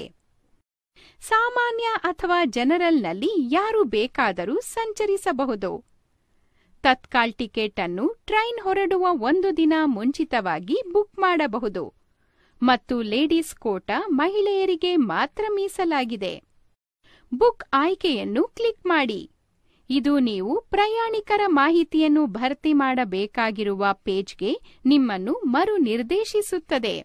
ಸಾಮಾನ್ಯ ಅಥವಾ ಜನರಲ್ನಲ್ಲಿ ಯಾರು ಬೇಕಾದರೂ ಸಂಚರಿಸಬಹುದು. ತತ್ಕಾಲ್ ಟಿಕೆಟ್ ಅನ್ನು ಟ್ರೈನ್ ಹೊರಡುವ 1 ದಿನ ಮುಂಚಿತವಾಗಿ ಬುಕ್ ಮಾಡಬಹುದು ಮತ್ತು ಲೇಡೀಸ್ ಕೋಟಾ ಮಹಿಳೆಯರಿಗೆ ಮಾತ್ರ ಮೀಸಲಾಗಿದೆ. ಬುಕ್ ಆಯ್ಕೆಯನ್ನು ಕ್ಲಿಕ್ ಮಾಡಿ. ಇದು ನೀವು ಪ್ರಯಾಣಿಕರ ಮಾಹಿತಿಯನ್ನು ಭರ್ತಿ ಮಾಡಬೇಕಾಗಿರುವ ಪೇಜ್ಗೆ ನಿಮ್ಮನ್ನು ಮರು ನಿರ್ದೇಶಿಸುತ್ತದೆ.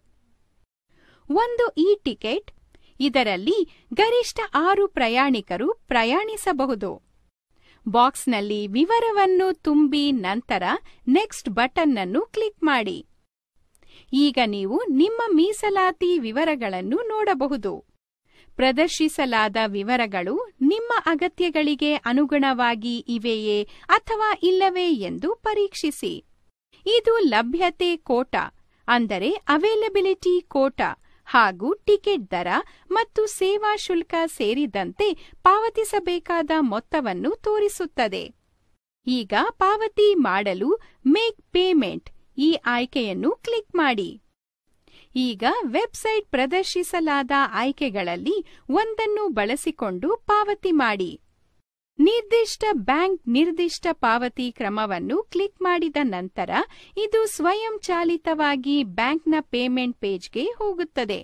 ಒಂದು ಇ ಟಿಕೆಟ್, ಇದರಲ್ಲಿ ಗರಿಷ್ಠ 6 ಪ್ರಯಾಣಿಕರು ಪ್ರಯಾಣಿಸಬಹುದು. ಬಾಕ್ಸ್ನಲ್ಲಿ ವಿವರವನ್ನು ತುಂಬಿ ನಂತರ ನೆಕ್ಸ್ಟ್ ಬಟನ್ ಅನ್ನು ಕ್ಲಿಕ್ ಮಾಡಿ. ಈಗ ನೀವು ನಿಮ್ಮ ಮೀಸಲಾತಿ ವಿವರಗಳನ್ನು ನೋಡಬಹುದು. ಪ್ರದರ್ಶಿಸಲಾದ ವಿವರಗಳು ನಿಮ್ಮ ಅಗತ್ಯಗಳಿಗೆ ಅನುಗುಣವಾಗಿ ಇವೆಯೇ ಅಥವಾ ಇಲ್ಲವೇ ಎಂದು ಪರೀಕ್ಷಿಸಿ. ಇದು ಲಭ್ಯತೆ ಕೋಟಾ ಅಂದರೆ ಅವೈಲಬಿಲಿಟಿ ಕೋಟಾ ಹಾಗೂ ಟಿಕೆಟ್ ದರ ಮತ್ತು ಸೇವಾ ಶುಲ್ಕ ಸೇರಿದಂತೆ ಪಾವತಿಸಬೇಕಾದ ಮೊತ್ತವನ್ನು ತೋರಿಸುತ್ತದೆ. ಈಗ ಪಾವತಿ ಮಾಡಲು ಮೇಕ್ ಪೇಮೆಂಟ್ ಈ ಆಯ್ಕೆಯನ್ನು ಕ್ಲಿಕ್ ಮಾಡಿ. ಈಗ ವೆಬ್ಸೈಟ್ ಪ್ರದರ್ಶಿಸಲಾದ ಆಯ್ಕೆಗಳಲ್ಲಿ ಒಂದನ್ನು ಬಳಸಿಕೊಂಡು ಪಾವತಿ ಮಾಡಿ. ನಿರ್ದಿಷ್ಟ ಬ್ಯಾಂಕ್ ನಿರ್ದಿಷ್ಟ ಪಾವತಿ ಕ್ರಮವನ್ನು ಕ್ಲಿಕ್ ಮಾಡಿದ ನಂತರ ಇದು ಸ್ವಯಂಚಾಲಿತವಾಗಿ ಬ್ಯಾಂಕ್ನ ಪೇಮೆಂಟ್ ಪೇಜ್ಗೆ ಹೋಗುತ್ತದೆ.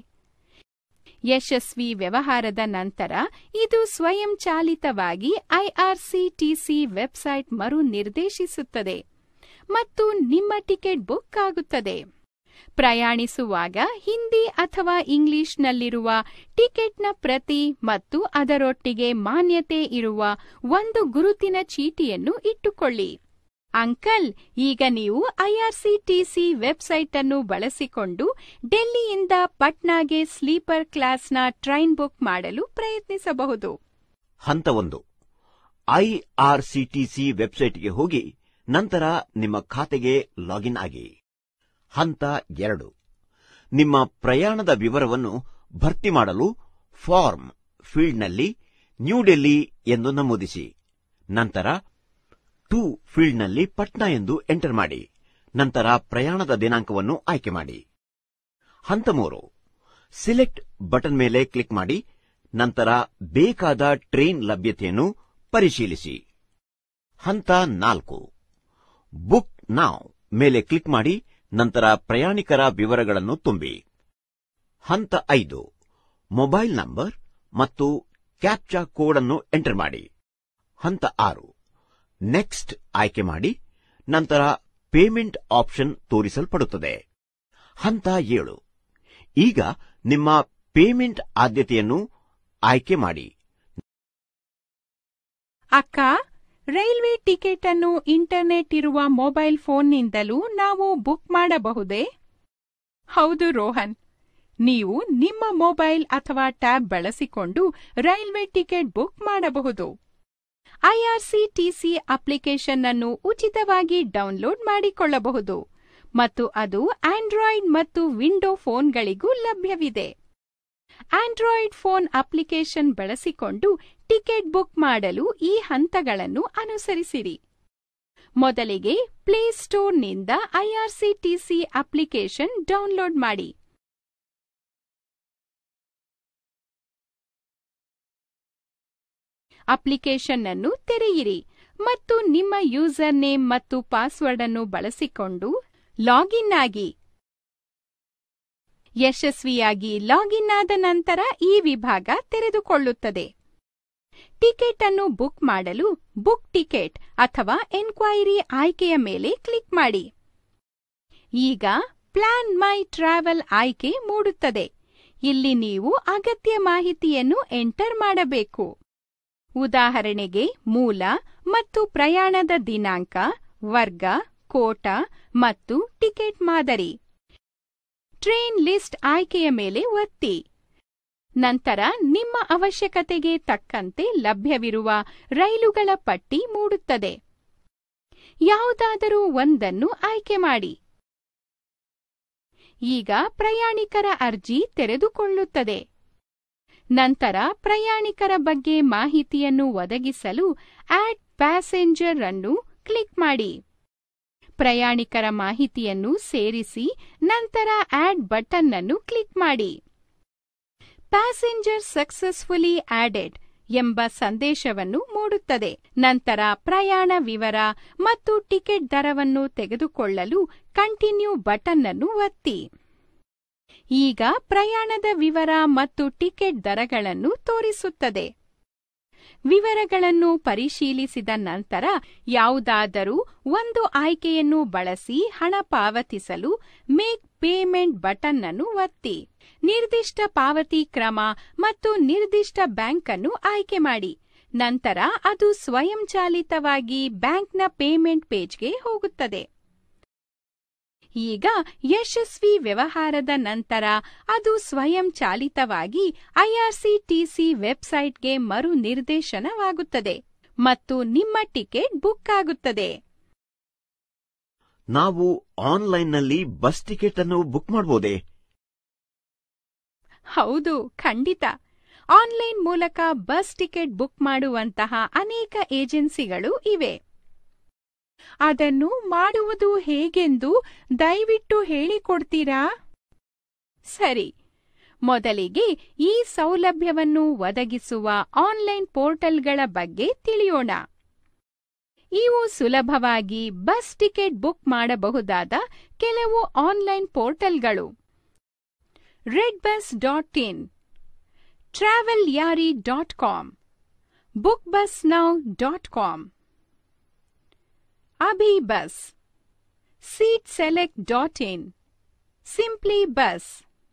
ಯಶಸ್ವಿ ವ್ಯವಹಾರದ ನಂತರ ಇದು ಸ್ವಯಂಚಾಲಿತವಾಗಿ ಐಆರ್ಸಿಟಿಸಿ ವೆಬ್ಸೈಟ್ ಮರು ನಿರ್ದೇಶಿಸುತ್ತದೆ ಮತ್ತು ನಿಮ್ಮ ಟಿಕೆಟ್ ಬುಕ್ ಆಗುತ್ತದೆ. ಪ್ರಯಾಣಿಸುವಾಗ ಹಿಂದಿ ಅಥವಾ ಇಂಗ್ಲಿಷ್ನಲ್ಲಿರುವ ಟಿಕೆಟ್ನ ಪ್ರತಿ ಮತ್ತು ಅದರೊಟ್ಟಿಗೆ ಮಾನ್ಯತೆ ಇರುವ ಒಂದು ಗುರುತಿನ ಚೀಟಿಯನ್ನು ಇಟ್ಟುಕೊಳ್ಳಿ. ಅಂಕಲ್, ಈಗ ನೀವು ಐಆರ್ಸಿಟಿಸಿ ವೆಬ್ಸೈಟ್ ಅನ್ನು ಬಳಸಿಕೊಂಡು ಡೆಲ್ಲಿಯಿಂದ ಪಟ್ನಾಗೆ ಸ್ಲೀಪರ್ ಕ್ಲಾಸ್ನ ಟ್ರೈನ್ ಬುಕ್ ಮಾಡಲು ಪ್ರಯತ್ನಿಸಬಹುದು. ಹಂತ 1, ಐಆರ್ಸಿಟಿಸಿ ವೆಬ್ಸೈಟ್ಗೆ ಹೋಗಿ ನಂತರ ನಿಮ್ಮ ಖಾತೆಗೆ ಲಾಗಿನ್ ಆಗಿ. ಹಂತ 2, ನಿಮ್ಮ ಪ್ರಯಾಣದ ವಿವರವನ್ನು ಭರ್ತಿ ಮಾಡಲು ಫಾರ್ಮ್ ಫೀಲ್ಡ್ನಲ್ಲಿ ನ್ಯೂ ಡೆಲ್ಲಿ ಎಂದು ನಮೂದಿಸಿ. ನಂತರ ಟು ಫೀಲ್ಡ್ನಲ್ಲಿ ಪಟ್ನಾ ಎಂದು ಎಂಟರ್ ಮಾಡಿ. ನಂತರ ಪ್ರಯಾಣದ ದಿನಾಂಕವನ್ನು ಆಯ್ಕೆ ಮಾಡಿ. ಹಂತ 3, ಸಿಲೆಕ್ಟ್ ಬಟನ್ ಮೇಲೆ ಕ್ಲಿಕ್ ಮಾಡಿ. ನಂತರ ಬೇಕಾದ ಟ್ರೈನ್ ಲಭ್ಯತೆಯನ್ನು ಪರಿಶೀಲಿಸಿ. ಹಂತ 4, ಬುಕ್ ನಾವ್ ಮೇಲೆ ಕ್ಲಿಕ್ ಮಾಡಿ. ನಂತರ ಪ್ರಯಾಣಿಕರ ವಿವರಗಳನ್ನು ತುಂಬಿ. ಹಂತ 5, ಮೊಬೈಲ್ ನಂಬರ್ ಮತ್ತು ಕ್ಯಾಪ್ಚಾ ಕೋಡ್ ಅನ್ನು ಎಂಟರ್ ಮಾಡಿ. ಹಂತ 6, ನೆಕ್ಸ್ಟ್ ಆಯ್ಕೆ ಮಾಡಿ. ನಂತರ ಪೇಮೆಂಟ್ ಆಪ್ಷನ್ ತೋರಿಸಲ್ಪಡುತ್ತದೆ. ಹಂತ 7, ಈಗ ನಿಮ್ಮ ಪೇಮೆಂಟ್ ಆದ್ಯತೆಯನ್ನು ಆಯ್ಕೆ ಮಾಡಿ. ಅಕ್ಕ, ರೈಲ್ವೆ ಟಿಕೆಟ್ ಅನ್ನು ಇಂಟರ್ನೆಟ್ ಇರುವ ಮೊಬೈಲ್ ಫೋನ್ನಿಂದಲೂ ನಾವು ಬುಕ್ ಮಾಡಬಹುದೇ? ಹೌದು ರೋಹನ್, ನೀವು ನಿಮ್ಮ ಮೊಬೈಲ್ ಅಥವಾ ಟ್ಯಾಬ್ ಬಳಸಿಕೊಂಡು ರೈಲ್ವೆ ಟಿಕೆಟ್ ಬುಕ್ ಮಾಡಬಹುದು. ಐಆರ್ಸಿಟಿಸಿ ಅಪ್ಲಿಕೇಶನ್ ಅನ್ನು ಉಚಿತವಾಗಿ ಡೌನ್ಲೋಡ್ ಮಾಡಿಕೊಳ್ಳಬಹುದು ಮತ್ತು ಅದು ಆಂಡ್ರಾಯ್ಡ್ ಮತ್ತು ವಿಂಡೋ ಫೋನ್ಗಳಿಗೂ ಲಭ್ಯವಿದೆ. ಆಂಡ್ರಾಯ್ಡ್ ಫೋನ್ ಅಪ್ಲಿಕೇಶನ್ ಬಳಸಿಕೊಂಡು ಟಿಕೆಟ್ ಬುಕ್ ಮಾಡಲು ಈ ಹಂತಗಳನ್ನು ಅನುಸರಿಸಿರಿ. ಮೊದಲಿಗೆ ಪ್ಲೇಸ್ಟೋರ್ನಿಂದ ಐಆರ್ಸಿಟಿಸಿ ಅಪ್ಲಿಕೇಶನ್ ಡೌನ್ಲೋಡ್ ಮಾಡಿ. ಅಪ್ಲಿಕೇಶನ್ ಅನ್ನು ತೆರೆಯಿರಿ ಮತ್ತು ನಿಮ್ಮ ಯೂಸರ್ ನೇಮ್ ಮತ್ತು ಪಾಸ್ವರ್ಡ್ ಅನ್ನು ಬಳಸಿಕೊಂಡು ಲಾಗಿನ್ ಆಗಿ. ಯಶಸ್ವಿಯಾಗಿ ಲಾಗಿನ್ ಆದ ನಂತರ ಈ ವಿಭಾಗ ತೆರೆದುಕೊಳ್ಳುತ್ತದೆ. ಟಿಕೆಟ್ ಅನ್ನು ಬುಕ್ ಮಾಡಲು ಬುಕ್ ಟಿಕೆಟ್ ಅಥವಾ ಎನ್ಕ್ವೈರಿ ಆಯ್ಕೆಯ ಮೇಲೆ ಕ್ಲಿಕ್ ಮಾಡಿ. ಈಗ ಪ್ಲಾನ್ ಮೈ ಟ್ರಾವೆಲ್ ಆಯ್ಕೆ ಮೂಡುತ್ತದೆ. ಇಲ್ಲಿ ನೀವು ಅಗತ್ಯ ಮಾಹಿತಿಯನ್ನು ಎಂಟರ್ ಮಾಡಬೇಕು. ಉದಾಹರಣೆಗೆ ಮೂಲ ಮತ್ತು ಪ್ರಯಾಣದ ದಿನಾಂಕ, ವರ್ಗ, ಕೋಟ ಮತ್ತು ಟಿಕೆಟ್ ಮಾದರಿ. ಟ್ರೈನ್ ಲಿಸ್ಟ್ ಆಯ್ಕೆಯ ಮೇಲೆ ಒತ್ತಿ. ನಂತರ ನಿಮ್ಮ ಅವಶ್ಯಕತೆಗೆ ತಕ್ಕಂತೆ ಲಭ್ಯವಿರುವ ರೈಲುಗಳ ಪಟ್ಟಿ ಮೂಡುತ್ತದೆ. ಯಾವುದಾದರೂ ಒಂದನ್ನು ಆಯ್ಕೆ ಮಾಡಿ. ಈಗ ಪ್ರಯಾಣಿಕರ ಅರ್ಜಿ ತೆರೆದುಕೊಳ್ಳುತ್ತದೆ. ನಂತರ ಪ್ರಯಾಣಿಕರ ಬಗ್ಗೆ ಮಾಹಿತಿಯನ್ನು ಒದಗಿಸಲು ಆಡ್ ಪ್ಯಾಸೆಂಜರ್ ಅನ್ನು ಕ್ಲಿಕ್ ಮಾಡಿ. ಪ್ರಯಾಣಿಕರ ಮಾಹಿತಿಯನ್ನು ಸೇರಿಸಿ ನಂತರ ಆಡ್ ಬಟನ್ ಅನ್ನು ಕ್ಲಿಕ್ ಮಾಡಿ. ಪ್ಯಾಸೆಂಜರ್ ಸಕ್ಸಸ್ಫುಲಿ ಆಡೆಡ್ ಎಂಬ ಸಂದೇಶವನ್ನು ಮೂಡುತ್ತದೆ. ನಂತರ ಪ್ರಯಾಣ ವಿವರ ಮತ್ತು ಟಿಕೆಟ್ ದರವನ್ನು ತೆಗೆದುಕೊಳ್ಳಲು ಕಂಟಿನ್ಯೂ ಬಟನ್ ಅನ್ನು ಒತ್ತಿ. ಈಗ ಪ್ರಯಾಣದ ವಿವರ ಮತ್ತು ಟಿಕೆಟ್ ದರಗಳನ್ನು ತೋರಿಸುತ್ತದೆ. ವಿವರಗಳನ್ನು ಪರಿಶೀಲಿಸಿದ ನಂತರ ಯಾವುದಾದರೂ ಒಂದು ಆಯ್ಕೆಯನ್ನು ಬಳಸಿ ಹಣ ಪಾವತಿಸಲು ಮೇಕ್ ಪೇಮೆಂಟ್ ಬಟನ್ ಅನ್ನು ಒತ್ತಿ. ನಿರ್ದಿಷ್ಟ ಪಾವತಿ ಕ್ರಮ ಮತ್ತು ನಿರ್ದಿಷ್ಟ ಬ್ಯಾಂಕ್ ಅನ್ನು ಆಯ್ಕೆ ಮಾಡಿ. ನಂತರ ಅದು ಸ್ವಯಂಚಾಲಿತವಾಗಿ ಬ್ಯಾಂಕ್ನ ಪೇಮೆಂಟ್ ಪೇಜ್ಗೆ ಹೋಗುತ್ತದೆ. ಈಗ ಯಶಸ್ವಿ ವ್ಯವಹಾರದ ನಂತರ ಅದು ಸ್ವಯಂಚಾಲಿತವಾಗಿ ಐಆರ್ಸಿಟಿಸಿ ವೆಬ್ಸೈಟ್ಗೆ ಮರು ನಿರ್ದೇಶನವಾಗುತ್ತದೆ ಮತ್ತು ನಿಮ್ಮ ಟಿಕೆಟ್ ಬುಕ್ ಆಗುತ್ತದೆ. ನಾವು ಆನ್ಲೈನ್ನಲ್ಲಿ ಬಸ್ ಟಿಕೆಟ್ ಅನ್ನು ಬುಕ್ ಮಾಡಬಹುದೇ? ಹೌದು, ಖಂಡಿತ. ಆನ್ಲೈನ್ ಮೂಲಕ ಬಸ್ ಟಿಕೆಟ್ ಬುಕ್ ಮಾಡುವಂತಹ ಅನೇಕ ಏಜೆನ್ಸಿಗಳು ಇವೆ. ಅದನ್ನು ಮಾಡುವುದು ಹೇಗೆಂದು ದಯವಿಟ್ಟು ಹೇಳಿಕೊಡ್ತೀರಾ? ಸರಿ, ಮೊದಲಿಗೆ ಈ ಸೌಲಭ್ಯವನ್ನು ಒದಗಿಸುವ ಆನ್ಲೈನ್ ಪೋರ್ಟಲ್ಗಳ ಬಗ್ಗೆ ತಿಳಿಯೋಣ. ಇವು ಸುಲಭವಾಗಿ ಬಸ್ ಟಿಕೆಟ್ ಬುಕ್ ಮಾಡಬಹುದಾದ ಕೆಲವು online ಪೋರ್ಟಲ್ಗಳು: redbus.in, travelyaari.com, bookbusnow.com, abhibus, seatselect.in, simplybus,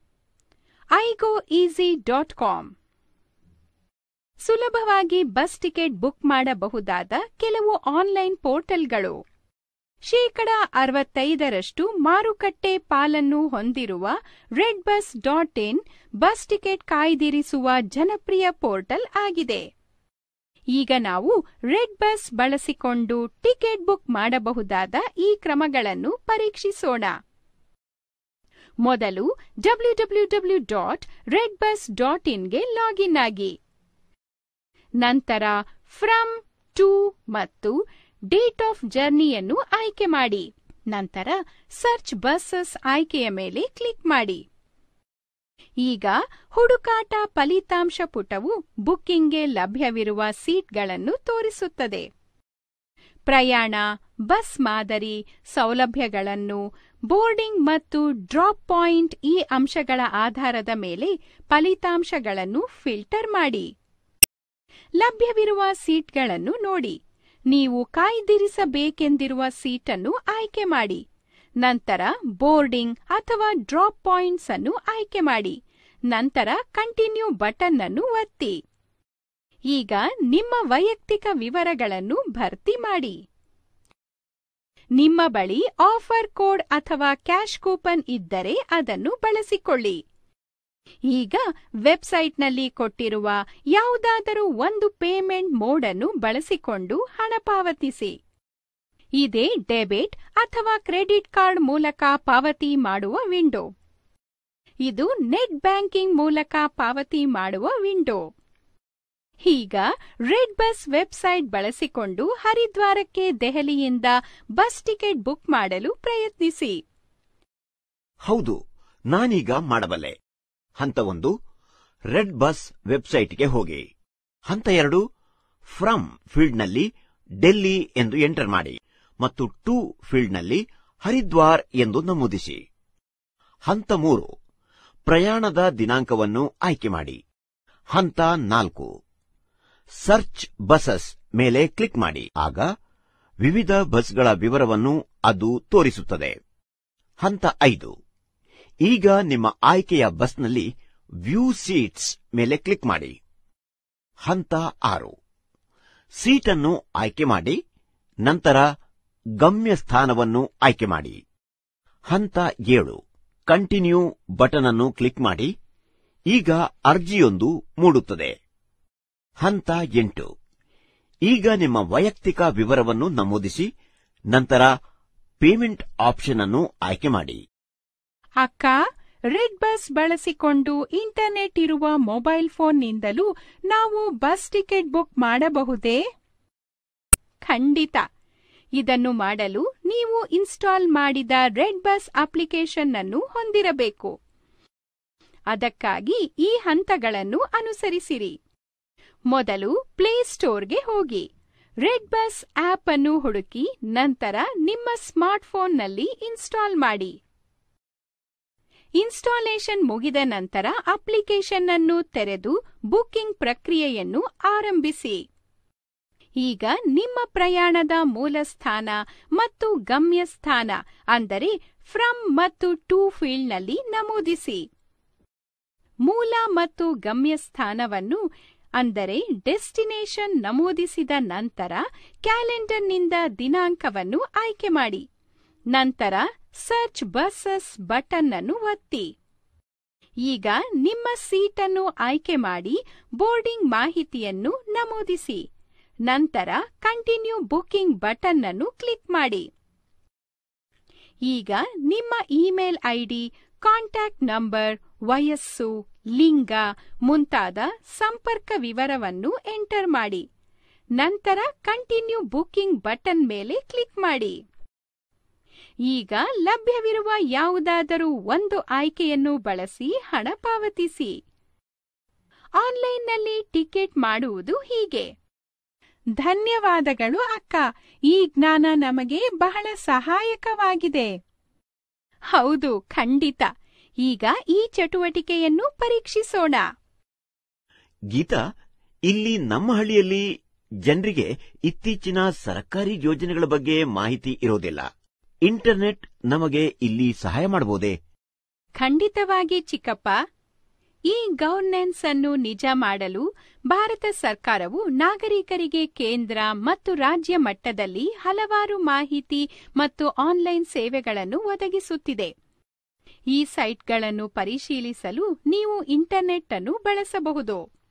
igoeasy.com. ಸುಲಭವಾಗಿ ಬಸ್ ಟಿಕೆಟ್ ಬುಕ್ ಮಾಡಬಹುದಾದ ಕೆಲವು ಆನ್ಲೈನ್ ಪೋರ್ಟಲ್ಗಳು. 65% ಮಾರುಕಟ್ಟೆ ಪಾಲನ್ನು ಹೊಂದಿರುವ redbus.in ಬಸ್ ಟಿಕೆಟ್ ಕಾಯ್ದಿರಿಸುವ ಜನಪ್ರಿಯ ಪೋರ್ಟಲ್ ಆಗಿದೆ. ಈಗ ನಾವು redbus ಬಳಸಿಕೊಂಡು ಟಿಕೆಟ್ ಬುಕ್ ಮಾಡಬಹುದಾದ ಈ ಕ್ರಮಗಳನ್ನು ಪರೀಕ್ಷಿಸೋಣ. ಮೊದಲು www.redbus.in ಗೆ ಲಾಗಿನ್ ಆಗಿ. ನಂತರ ಫ್ರಮ್, ಟು ಮತ್ತು ಡೇಟ್ ಆಫ್ ಜರ್ನಿಯನ್ನು ಆಯ್ಕೆ ಮಾಡಿ. ನಂತರ ಸರ್ಚ್ ಬಸ್ಸಸ್ ಆಯ್ಕೆಯ ಮೇಲೆ ಕ್ಲಿಕ್ ಮಾಡಿ. ಈಗ ಹುಡುಕಾಟ ಫಲಿತಾಂಶ ಪುಟವು ಬುಕ್ಕಿಂಗ್ಗೆ ಲಭ್ಯವಿರುವ ಸೀಟ್ಗಳನ್ನು ತೋರಿಸುತ್ತದೆ. ಪ್ರಯಾಣ, ಬಸ್ ಮಾದರಿ, ಸೌಲಭ್ಯಗಳನ್ನು, ಬೋರ್ಡಿಂಗ್ ಮತ್ತು ಡ್ರಾಪ್ ಪಾಯಿಂಟ್ ಈ ಅಂಶಗಳ ಆಧಾರದ ಮೇಲೆ ಫಲಿತಾಂಶಗಳನ್ನು ಫಿಲ್ಟರ್ ಮಾಡಿ. ಲಭ್ಯವಿರುವ ಸೀಟ್ಗಳನ್ನು ನೋಡಿ. ನೀವು ಕಾಯ್ದಿರಿಸಬೇಕೆಂದಿರುವ ಸೀಟನ್ನು ಆಯ್ಕೆ ಮಾಡಿ. ನಂತರ ಬೋರ್ಡಿಂಗ್ ಅಥವಾ ಡ್ರಾಪ್ ಪಾಯಿಂಟ್ಸ್ ಅನ್ನು ಆಯ್ಕೆ ಮಾಡಿ. ನಂತರ ಕಂಟಿನ್ಯೂ ಬಟನ್ ಅನ್ನು ಒತ್ತಿ. ಈಗ ನಿಮ್ಮ ವೈಯಕ್ತಿಕ ವಿವರಗಳನ್ನು ಭರ್ತಿ ಮಾಡಿ. ನಿಮ್ಮ ಬಳಿ ಆಫರ್ ಕೋಡ್ ಅಥವಾ ಕ್ಯಾಶ್ ಕೂಪನ್ ಇದ್ದರೆ ಅದನ್ನು ಬಳಸಿಕೊಳ್ಳಿ. ಈಗ ವೆಬ್ಸೈಟ್ನಲ್ಲಿ ಕೊಟ್ಟಿರುವ ಯಾವುದಾದರೂ ಒಂದು ಪೇಮೆಂಟ್ ಮೋಡ್ ಅನ್ನು ಬಳಸಿಕೊಂಡು ಹಣ ಪಾವತಿಸಿ. ಇದೇ ಡೆಬಿಟ್ ಅಥವಾ ಕ್ರೆಡಿಟ್ ಕಾರ್ಡ್ ಮೂಲಕ ಪಾವತಿ ಮಾಡುವ ವಿಂಡೋ. ಇದು ನೆಟ್ ಬ್ಯಾಂಕಿಂಗ್ ಮೂಲಕ ಪಾವತಿ ಮಾಡುವ ವಿಂಡೋ. ಈಗ ರೆಡ್ ಬಸ್ ವೆಬ್ಸೈಟ್ ಬಳಸಿಕೊಂಡು ಹರಿದ್ವಾರಕ್ಕೆ ದೆಹಲಿಯಿಂದ ಬಸ್ ಟಿಕೆಟ್ ಬುಕ್ ಮಾಡಲು ಪ್ರಯತ್ನಿಸಿ. ಹೌದು, ನಾನೀಗ ಮಾಡಬಲ್ಲೆ. ಹಂತ 1, ರೆಡ್ ಬಸ್ ವೆಬ್ಸೈಟ್ಗೆ ಹೋಗಿ. ಹಂತ 2, ಫ್ರಮ್ ಫೀಲ್ಡ್ನಲ್ಲಿ ಡೆಲ್ಲಿ ಎಂದು ಎಂಟರ್ ಮಾಡಿ ಮತ್ತು ಟು ಫೀಲ್ಡ್ನಲ್ಲಿ ಹರಿದ್ವಾರ್ ಎಂದು ನಮೂದಿಸಿ. ಹಂತ 3, ಪ್ರಯಾಣದ ದಿನಾಂಕವನ್ನು ಆಯ್ಕೆ ಮಾಡಿ. ಹಂತ 4, ಸರ್ಚ್ ಬಸಸ್ ಮೇಲೆ ಕ್ಲಿಕ್ ಮಾಡಿ. ಆಗ ವಿವಿಧ ಬಸ್ಗಳ ವಿವರವನ್ನು ಅದು ತೋರಿಸುತ್ತದೆ. ಹಂತ 5, ಈಗ ನಿಮ್ಮ ಆಯ್ಕೆಯ ಬಸ್ನಲ್ಲಿ ವ್ಯೂ ಸೀಟ್ಸ್ ಮೇಲೆ ಕ್ಲಿಕ್ ಮಾಡಿ. ಹಂತ 6, ಸೀಟ್ ಅನ್ನು ಆಯ್ಕೆ ಮಾಡಿ, ನಂತರ ಗಮ್ಯ ಸ್ಥಾನವನ್ನು ಆಯ್ಕೆ ಮಾಡಿ. ಹಂತ 7, ಕಂಟಿನ್ಯೂ ಬಟನ್ ಅನ್ನು ಕ್ಲಿಕ್ ಮಾಡಿ. ಈಗ ಅರ್ಜಿಯೊಂದು ಮೂಡುತ್ತದೆ. ಹಂತ 8, ಈಗ ನಿಮ್ಮ ವೈಯಕ್ತಿಕ ವಿವರವನ್ನು ನಮೂದಿಸಿ, ನಂತರ ಪೇಮೆಂಟ್ ಆಪ್ಷನ್ ಅನ್ನು ಆಯ್ಕೆ ಮಾಡಿ. ಅಕ್ಕ, ರೆಡ್ ಬಸ್ ಬಳಸಿಕೊಂಡು ಇಂಟರ್ನೆಟ್ ಇರುವ ಮೊಬೈಲ್ ಫೋನ್ನಿಂದಲೂ ನಾವು ಬಸ್ ಟಿಕೆಟ್ ಬುಕ್ ಮಾಡಬಹುದೇ? ಖಂಡಿತ. ಇದನ್ನು ಮಾಡಲು ನೀವು ಇನ್ಸ್ಟಾಲ್ ಮಾಡಿದ ರೆಡ್ ಬಸ್ ಅಪ್ಲಿಕೇಶನ್ ಅನ್ನು ಹೊಂದಿರಬೇಕು. ಅದಕ್ಕಾಗಿ ಈ ಹಂತಗಳನ್ನು ಅನುಸರಿಸಿರಿ. ಮೊದಲು ಪ್ಲೇಸ್ಟೋರ್ಗೆ ಹೋಗಿ, ರೆಡ್ ಬಸ್ ಆಪ್ ಅನ್ನು ಹುಡುಕಿ, ನಂತರ ನಿಮ್ಮ ಸ್ಮಾರ್ಟ್ಫೋನ್ನಲ್ಲಿ ಇನ್ಸ್ಟಾಲ್ ಮಾಡಿ. ಇನ್ಸ್ಟಾಲೇಷನ್ ಮುಗಿದ ನಂತರ ಅಪ್ಲಿಕೇಶನ್ ಅನ್ನು ತೆರೆದು ಬುಕಿಂಗ್ ಪ್ರಕ್ರಿಯೆಯನ್ನು ಆರಂಭಿಸಿ. ಈಗ ನಿಮ್ಮ ಪ್ರಯಾಣದ ಮೂಲ ಸ್ಥಾನ ಮತ್ತು ಗಮ್ಯ ಸ್ಥಾನ ಅಂದರೆ ಫ್ರಮ್ ಮತ್ತು ಟು ಫೀಲ್ಡ್ನಲ್ಲಿ ನಮೂದಿಸಿ. ಮೂಲ ಮತ್ತು ಗಮ್ಯ ಸ್ಥಾನವನ್ನು ಅಂದರೆ ಡೆಸ್ಟಿನೇಷನ್ ನಮೂದಿಸಿದ ನಂತರ ಕ್ಯಾಲೆಂಡರ್ನಿಂದ ದಿನಾಂಕವನ್ನು ಆಯ್ಕೆ ಮಾಡಿ. ನಂತರ ಸರ್ಚ್ ಬಸ್ಸಸ್ ಬಟನ್ ಅನ್ನು ಒತ್ತಿ. ಈಗ ನಿಮ್ಮ ಸೀಟನ್ನು ಆಯ್ಕೆ ಮಾಡಿ ಬೋರ್ಡಿಂಗ್ ಮಾಹಿತಿಯನ್ನು ನಮೂದಿಸಿ. ನಂತರ ಕಂಟಿನ್ಯೂ ಬುಕಿಂಗ್ ಬಟನ್ ಅನ್ನು ಕ್ಲಿಕ್ ಮಾಡಿ. ಈಗ ನಿಮ್ಮ ಇಮೇಲ್ ಐಡಿ, ಕಾಂಟ್ಯಾಕ್ಟ್ ನಂಬರ್, ವಯಸ್ಸು, ಲಿಂಗ ಮುಂತಾದ ಸಂಪರ್ಕ ವಿವರವನ್ನು ಎಂಟರ್ ಮಾಡಿ. ನಂತರ ಕಂಟಿನ್ಯೂ ಬುಕಿಂಗ್ ಬಟನ್ ಮೇಲೆ ಕ್ಲಿಕ್ ಮಾಡಿ. ಈಗ ಲಭ್ಯವಿರುವ ಯಾವುದಾದರೂ ಒಂದು ಆಯ್ಕೆಯನ್ನು ಬಳಸಿ ಹಣ ಪಾವತಿಸಿ. ಆನ್ಲೈನ್ನಲ್ಲಿ ಟಿಕೆಟ್ ಮಾಡುವುದು ಹೀಗೆ. ಧನ್ಯವಾದಗಳು ಅಕ್ಕ, ಈ ಜ್ಞಾನ ನಮಗೆ ಬಹಳ ಸಹಾಯಕವಾಗಿದೆ. ಹೌದು, ಖಂಡಿತ. ಈಗ ಈ ಚಟುವಟಿಕೆಯನ್ನು ಪರೀಕ್ಷಿಸೋಣ. ಗೀತಾ, ಇಲ್ಲಿ ನಮ್ಮ ಹಳ್ಳಿಯಲ್ಲಿ ಜನರಿಗೆ ಇತ್ತೀಚಿನ ಸರ್ಕಾರಿ ಯೋಜನೆಗಳ ಬಗ್ಗೆ ಮಾಹಿತಿ ಇರೋದಿಲ್ಲ. ಇಂಟರ್ನೆಟ್ ನಮಗೆ ಇಲ್ಲಿ ಸಹಾಯ ಮಾಡಬಹುದೇ? ಖಂಡಿತವಾಗಿ ಚಿಕ್ಕಪ್ಪ. ಈ ಗವರ್ನೆನ್ಸ್ ಅನ್ನು ನಿಜ ಮಾಡಲು ಭಾರತ ಸರ್ಕಾರವು ನಾಗರಿಕರಿಗೆ ಕೇಂದ್ರ ಮತ್ತು ರಾಜ್ಯ ಮಟ್ಟದಲ್ಲಿ ಹಲವಾರು ಮಾಹಿತಿ ಮತ್ತು ಆನ್ಲೈನ್ ಸೇವೆಗಳನ್ನು ಒದಗಿಸುತ್ತಿದೆ. ಈ ಸೈಟ್ಗಳನ್ನು ಪರಿಶೀಲಿಸಲು ನೀವು ಇಂಟರ್ನೆಟ್ ಅನ್ನು ಬಳಸಬಹುದು.